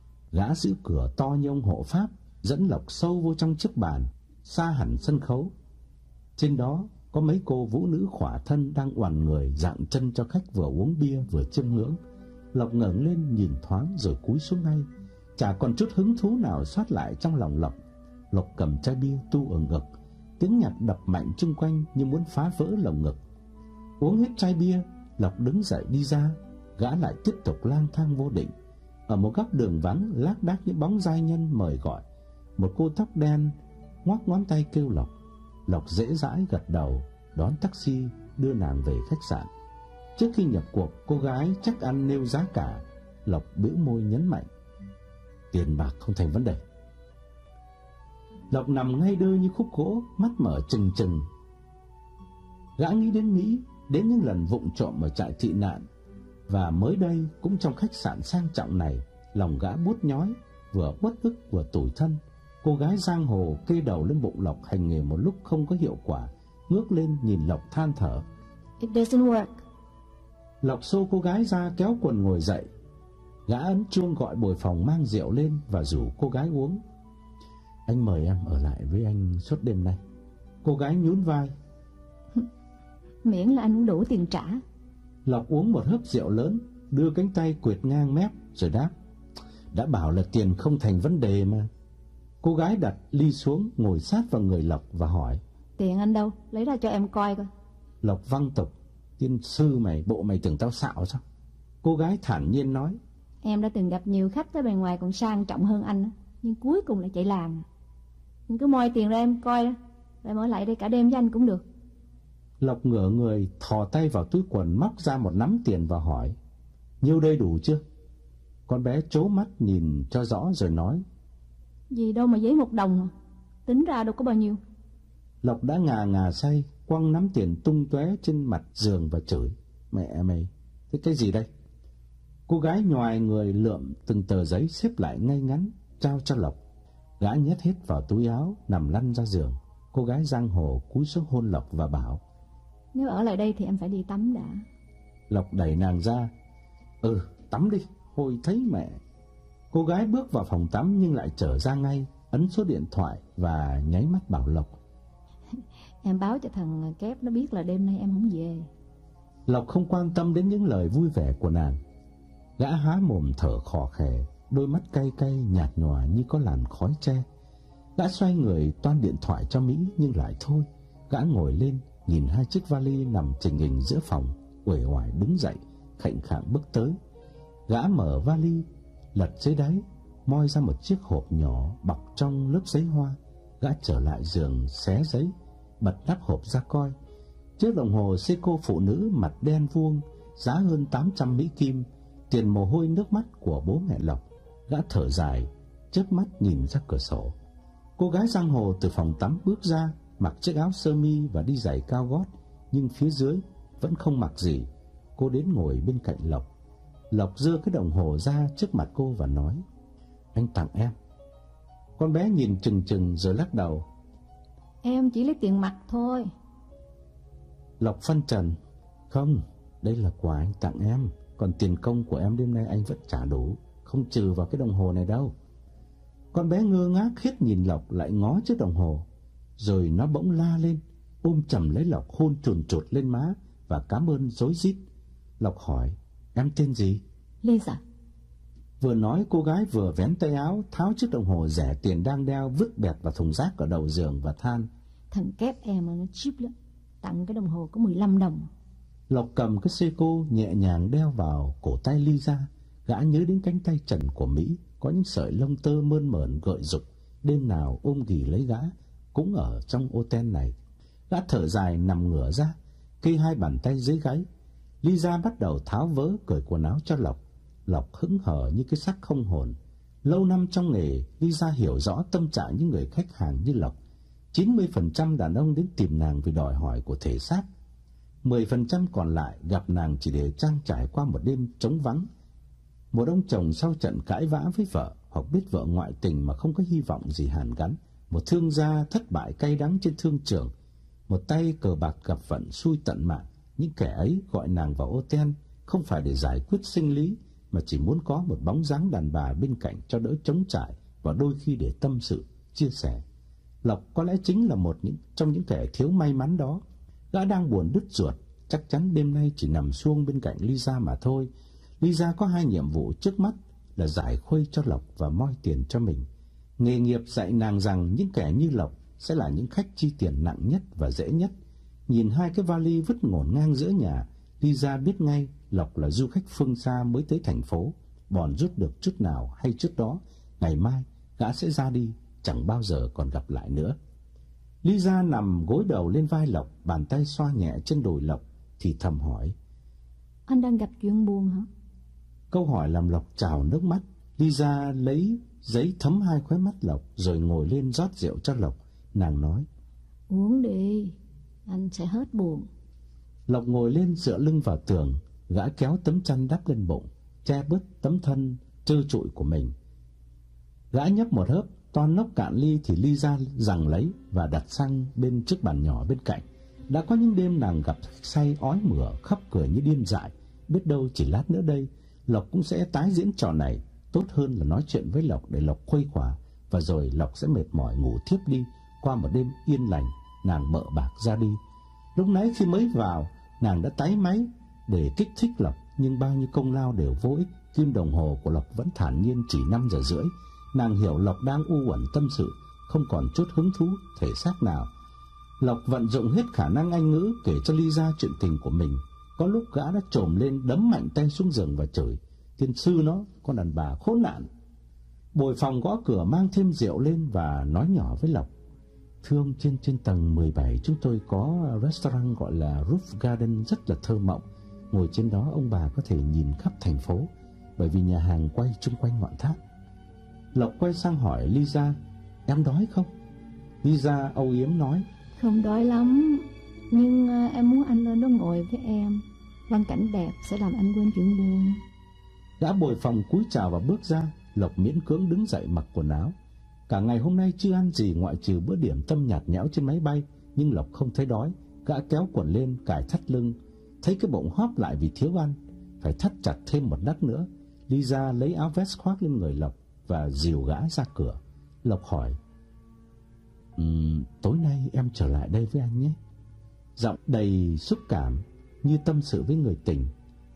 Gã giữ cửa to như ông hộ pháp dẫn Lộc sâu vô trong chiếc bàn, xa hẳn sân khấu. Trên đó có mấy cô vũ nữ khỏa thân đang oằn người dạng chân cho khách vừa uống bia vừa chiêm ngưỡng. Lộc ngẩng lên nhìn thoáng rồi cúi xuống ngay. Chả còn chút hứng thú nào sót lại trong lòng Lộc. Lộc cầm chai bia tu ở ngực, tiếng nhạc đập mạnh chung quanh như muốn phá vỡ lồng ngực. Uống hết chai bia, Lộc đứng dậy đi ra. Gã lại tiếp tục lang thang vô định. Ở một góc đường vắng lác đác những bóng giai nhân mời gọi. Một cô tóc đen ngoắc ngón tay kêu Lộc. Lộc dễ dãi gật đầu, đón taxi đưa nàng về khách sạn. Trước khi nhập cuộc, cô gái chắc ăn nêu giá cả. Lộc bĩu môi nhấn mạnh: Tiền bạc không thành vấn đề. Lộc nằm ngay đơ như khúc gỗ, mắt mở trừng trừng. Gã nghĩ đến Mỹ, đến những lần vụng trộm ở trại tị nạn, và mới đây cũng trong khách sạn sang trọng này. Lòng gã buốt nhói, vừa uất ức vừa tủi thân. Cô gái giang hồ kê đầu lên bụng Lộc hành nghề một lúc không có hiệu quả, ngước lên nhìn Lộc than thở: It doesn't work. Lộc xô cô gái ra kéo quần ngồi dậy. Gã ấn chuông gọi bồi phòng mang rượu lên và rủ cô gái uống. Anh mời em ở lại với anh suốt đêm nay. Cô gái nhún vai. Miễn là anh đủ tiền trả. Lộc uống một hớp rượu lớn, đưa cánh tay quệt ngang mép rồi đáp. Đã bảo là tiền không thành vấn đề mà. Cô gái đặt ly xuống, ngồi sát vào người Lộc và hỏi. Tiền anh đâu? Lấy ra cho em coi coi. Lộc văng tục. Tiên sư mày, bộ mày tưởng tao xạo sao? Cô gái thản nhiên nói. Em đã từng gặp nhiều khách tới bề ngoài còn sang trọng hơn anh, nhưng cuối cùng lại chạy làng. Anh cứ moi tiền ra em coi, rồi em ở lại đây cả đêm với anh cũng được. Lộc ngửa người, thò tay vào túi quần, móc ra một nắm tiền và hỏi. Nhiêu đây đủ chưa? Con bé trố mắt nhìn cho rõ rồi nói. Gì đâu mà giấy một đồng à? Tính ra đâu có bao nhiêu. Lộc đã ngà ngà say, quăng nắm tiền tung tóe trên mặt giường và chửi. Mẹ mày, thế cái gì đây? Cô gái nhoài người lượm từng tờ giấy xếp lại ngay ngắn, trao cho Lộc. Gã nhét hết vào túi áo, nằm lăn ra giường. Cô gái giang hồ cúi xuống hôn Lộc và bảo. Nếu ở lại đây thì em phải đi tắm đã. Lộc đẩy nàng ra. Ừ, tắm đi, hôi thấy mẹ. Cô gái bước vào phòng tắm nhưng lại trở ra ngay, ấn số điện thoại và nháy mắt bảo Lộc. Em báo cho thằng Kép nó biết là đêm nay em không về. Lộc không quan tâm đến những lời vui vẻ của nàng. Gã há mồm thở khò khè, đôi mắt cay cay nhạt nhòa như có làn khói tre. Gã xoay người toan điện thoại cho Mỹ nhưng lại thôi. Gã ngồi lên, nhìn hai chiếc vali nằm chình hình giữa phòng, uể oải đứng dậy, khệnh khạng bước tới. Gã mở vali, lật dưới đáy, moi ra một chiếc hộp nhỏ bọc trong lớp giấy hoa. Gã trở lại giường xé giấy, bật nắp hộp ra coi. Chiếc đồng hồ Seiko phụ nữ mặt đen vuông, giá hơn tám trăm Mỹ Kim, tiền mồ hôi nước mắt của bố mẹ Lộc. Gã thở dài, chớp mắt nhìn ra cửa sổ. Cô gái giang hồ từ phòng tắm bước ra, mặc chiếc áo sơ mi và đi giày cao gót, nhưng phía dưới vẫn không mặc gì. Cô đến ngồi bên cạnh Lộc. Lộc giơ cái đồng hồ ra trước mặt cô và nói. Anh tặng em. Con bé nhìn chừng chừng rồi lắc đầu. Em chỉ lấy tiền mặt thôi. Lộc phân trần. Không, đây là quà anh tặng em. Còn tiền công của em đêm nay anh vẫn trả đủ, không trừ vào cái đồng hồ này đâu. Con bé ngơ ngác khiết nhìn Lộc, lại ngó chiếc đồng hồ. Rồi nó bỗng la lên, ôm chầm lấy Lộc, hôn chùn chụt lên má và cảm ơn rối rít. Lộc hỏi. Em tên gì? Lisa. Vừa nói cô gái vừa vén tay áo, tháo chiếc đồng hồ rẻ tiền đang đeo, vứt bẹt vào thùng rác ở đầu giường và than. Thằng Kép em nó cheap lắm, tặng cái đồng hồ có mười lăm đồng. Lộc cầm cái Seiko nhẹ nhàng đeo vào cổ tay Lisa. Gã nhớ đến cánh tay trần của Mỹ, có những sợi lông tơ mơn mởn gợi dục, đêm nào ôm ghì lấy gã, cũng ở trong ô ten này. Gã thở dài nằm ngửa ra, kê hai bàn tay dưới gáy. Lisa bắt đầu tháo vớ cởi quần áo cho Lộc. Lộc hững hờ như cái xác không hồn. Lâu năm trong nghề, Lisa hiểu rõ tâm trạng những người khách hàng như Lộc. chín mươi phần trăm đàn ông đến tìm nàng vì đòi hỏi của thể xác. mười phần trăm còn lại gặp nàng chỉ để trang trải qua một đêm trống vắng. Một ông chồng sau trận cãi vã với vợ, hoặc biết vợ ngoại tình mà không có hy vọng gì hàn gắn. Một thương gia thất bại cay đắng trên thương trường. Một tay cờ bạc gặp vận xui tận mạng. Những kẻ ấy gọi nàng vào ô ten không phải để giải quyết sinh lý, mà chỉ muốn có một bóng dáng đàn bà bên cạnh cho đỡ trống trải, và đôi khi để tâm sự, chia sẻ. Lộc có lẽ chính là một những, trong những kẻ thiếu may mắn đó. Gã đang buồn đứt ruột, chắc chắn đêm nay chỉ nằm suông bên cạnh Lisa mà thôi. Lisa có hai nhiệm vụ trước mắt là giải khuây cho Lộc và moi tiền cho mình. Nghề nghiệp dạy nàng rằng những kẻ như Lộc sẽ là những khách chi tiền nặng nhất và dễ nhất. Nhìn hai cái vali vứt ngổn ngang giữa nhà, Lisa biết ngay Lộc là du khách phương xa mới tới thành phố. Bòn rút được chút nào hay chút đó, ngày mai gã sẽ ra đi, chẳng bao giờ còn gặp lại nữa. Lisa nằm gối đầu lên vai Lộc, bàn tay xoa nhẹ trên đùi Lộc, thì thầm hỏi. Anh đang gặp chuyện buồn hả? Câu hỏi làm Lộc trào nước mắt. Lisa lấy giấy thấm hai khóe mắt Lộc, rồi ngồi lên rót rượu cho Lộc. Nàng nói. Uống đi, anh sẽ hết buồn. Lộc ngồi lên dựa lưng vào tường, gã kéo tấm chăn đắp lên bụng, che bớt tấm thân trơ trụi của mình. Gã nhấp một hớp, toan nốc cạn ly thì Lisa giằng lấy và đặt sang bên chiếc bàn nhỏ bên cạnh. Đã có những đêm nàng gặp say ói mửa, khóc cười như điên dại. Biết đâu chỉ lát nữa đây Lộc cũng sẽ tái diễn trò này. Tốt hơn là nói chuyện với Lộc để Lộc khuây khỏa, và rồi Lộc sẽ mệt mỏi ngủ thiếp đi. Qua một đêm yên lành, nàng mợ bạc ra đi. Lúc nãy khi mới vào, nàng đã táy máy để kích thích Lộc, nhưng bao nhiêu công lao đều vô ích. Kim đồng hồ của Lộc vẫn thản nhiên chỉ năm giờ rưỡi. Nàng hiểu Lộc đang u uẩn tâm sự, không còn chút hứng thú thể xác nào. Lộc vận dụng hết khả năng Anh ngữ kể cho Lisa chuyện tình của mình. Có lúc gã đã trồm lên đấm mạnh tay xuống giường và chửi: "Tiên sư nó, con đàn bà khốn nạn." Bồi phòng gõ cửa mang thêm rượu lên và nói nhỏ với Lộc: "Thưa ông, trên trên tầng mười bảy chúng tôi có restaurant gọi là Roof Garden rất là thơ mộng. Ngồi trên đó ông bà có thể nhìn khắp thành phố, bởi vì nhà hàng quay chung quanh ngọn tháp." Lộc quay sang hỏi Lisa: "Em đói không?" Lisa âu yếm nói: "Không đói lắm, nhưng em muốn anh lên đó ngồi với em. Văn cảnh đẹp sẽ làm anh quên chuyện buồn." Gã bồi phòng cúi chào và bước ra. Lộc miễn cưỡng đứng dậy mặc quần áo. Cả ngày hôm nay chưa ăn gì ngoại trừ bữa điểm tâm nhạt nhẽo trên máy bay, nhưng Lộc không thấy đói. Gã kéo quần lên, cài thắt lưng, thấy cái bụng hóp lại vì thiếu ăn, phải thắt chặt thêm một nấc nữa. Lisa lấy áo vest khoác lên người Lộc và dìu gã ra cửa. Lộc hỏi: um, "Tối nay em trở lại đây với anh nhé." Giọng đầy xúc cảm như tâm sự với người tình.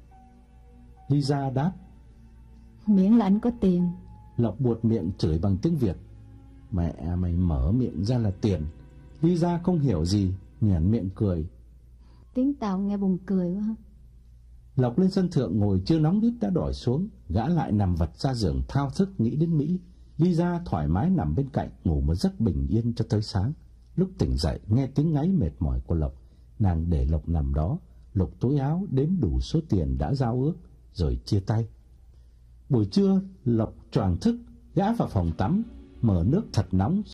Lisa đáp: "Miễn là anh có tiền." Lộc buột miệng chửi bằng tiếng Việt: "Mẹ mày mở miệng ra là tiền." Lisa không hiểu gì, nhoẻn miệng cười: "Tiếng Tàu nghe buồn cười quá." Lộc lên sân thượng ngồi chưa nóng đít đã đòi xuống. Gã lại nằm vật ra giường thao thức nghĩ đến Mỹ. Lisa thoải mái nằm bên cạnh ngủ một giấc bình yên cho tới sáng. Lúc tỉnh dậy nghe tiếng ngáy mệt mỏi của Lộc, nàng để Lộc nằm đó, lục túi áo đếm đủ số tiền đã giao ước rồi chia tay. Buổi trưa Lộc choàng thức, gã vào phòng tắm, mở nước thật nóng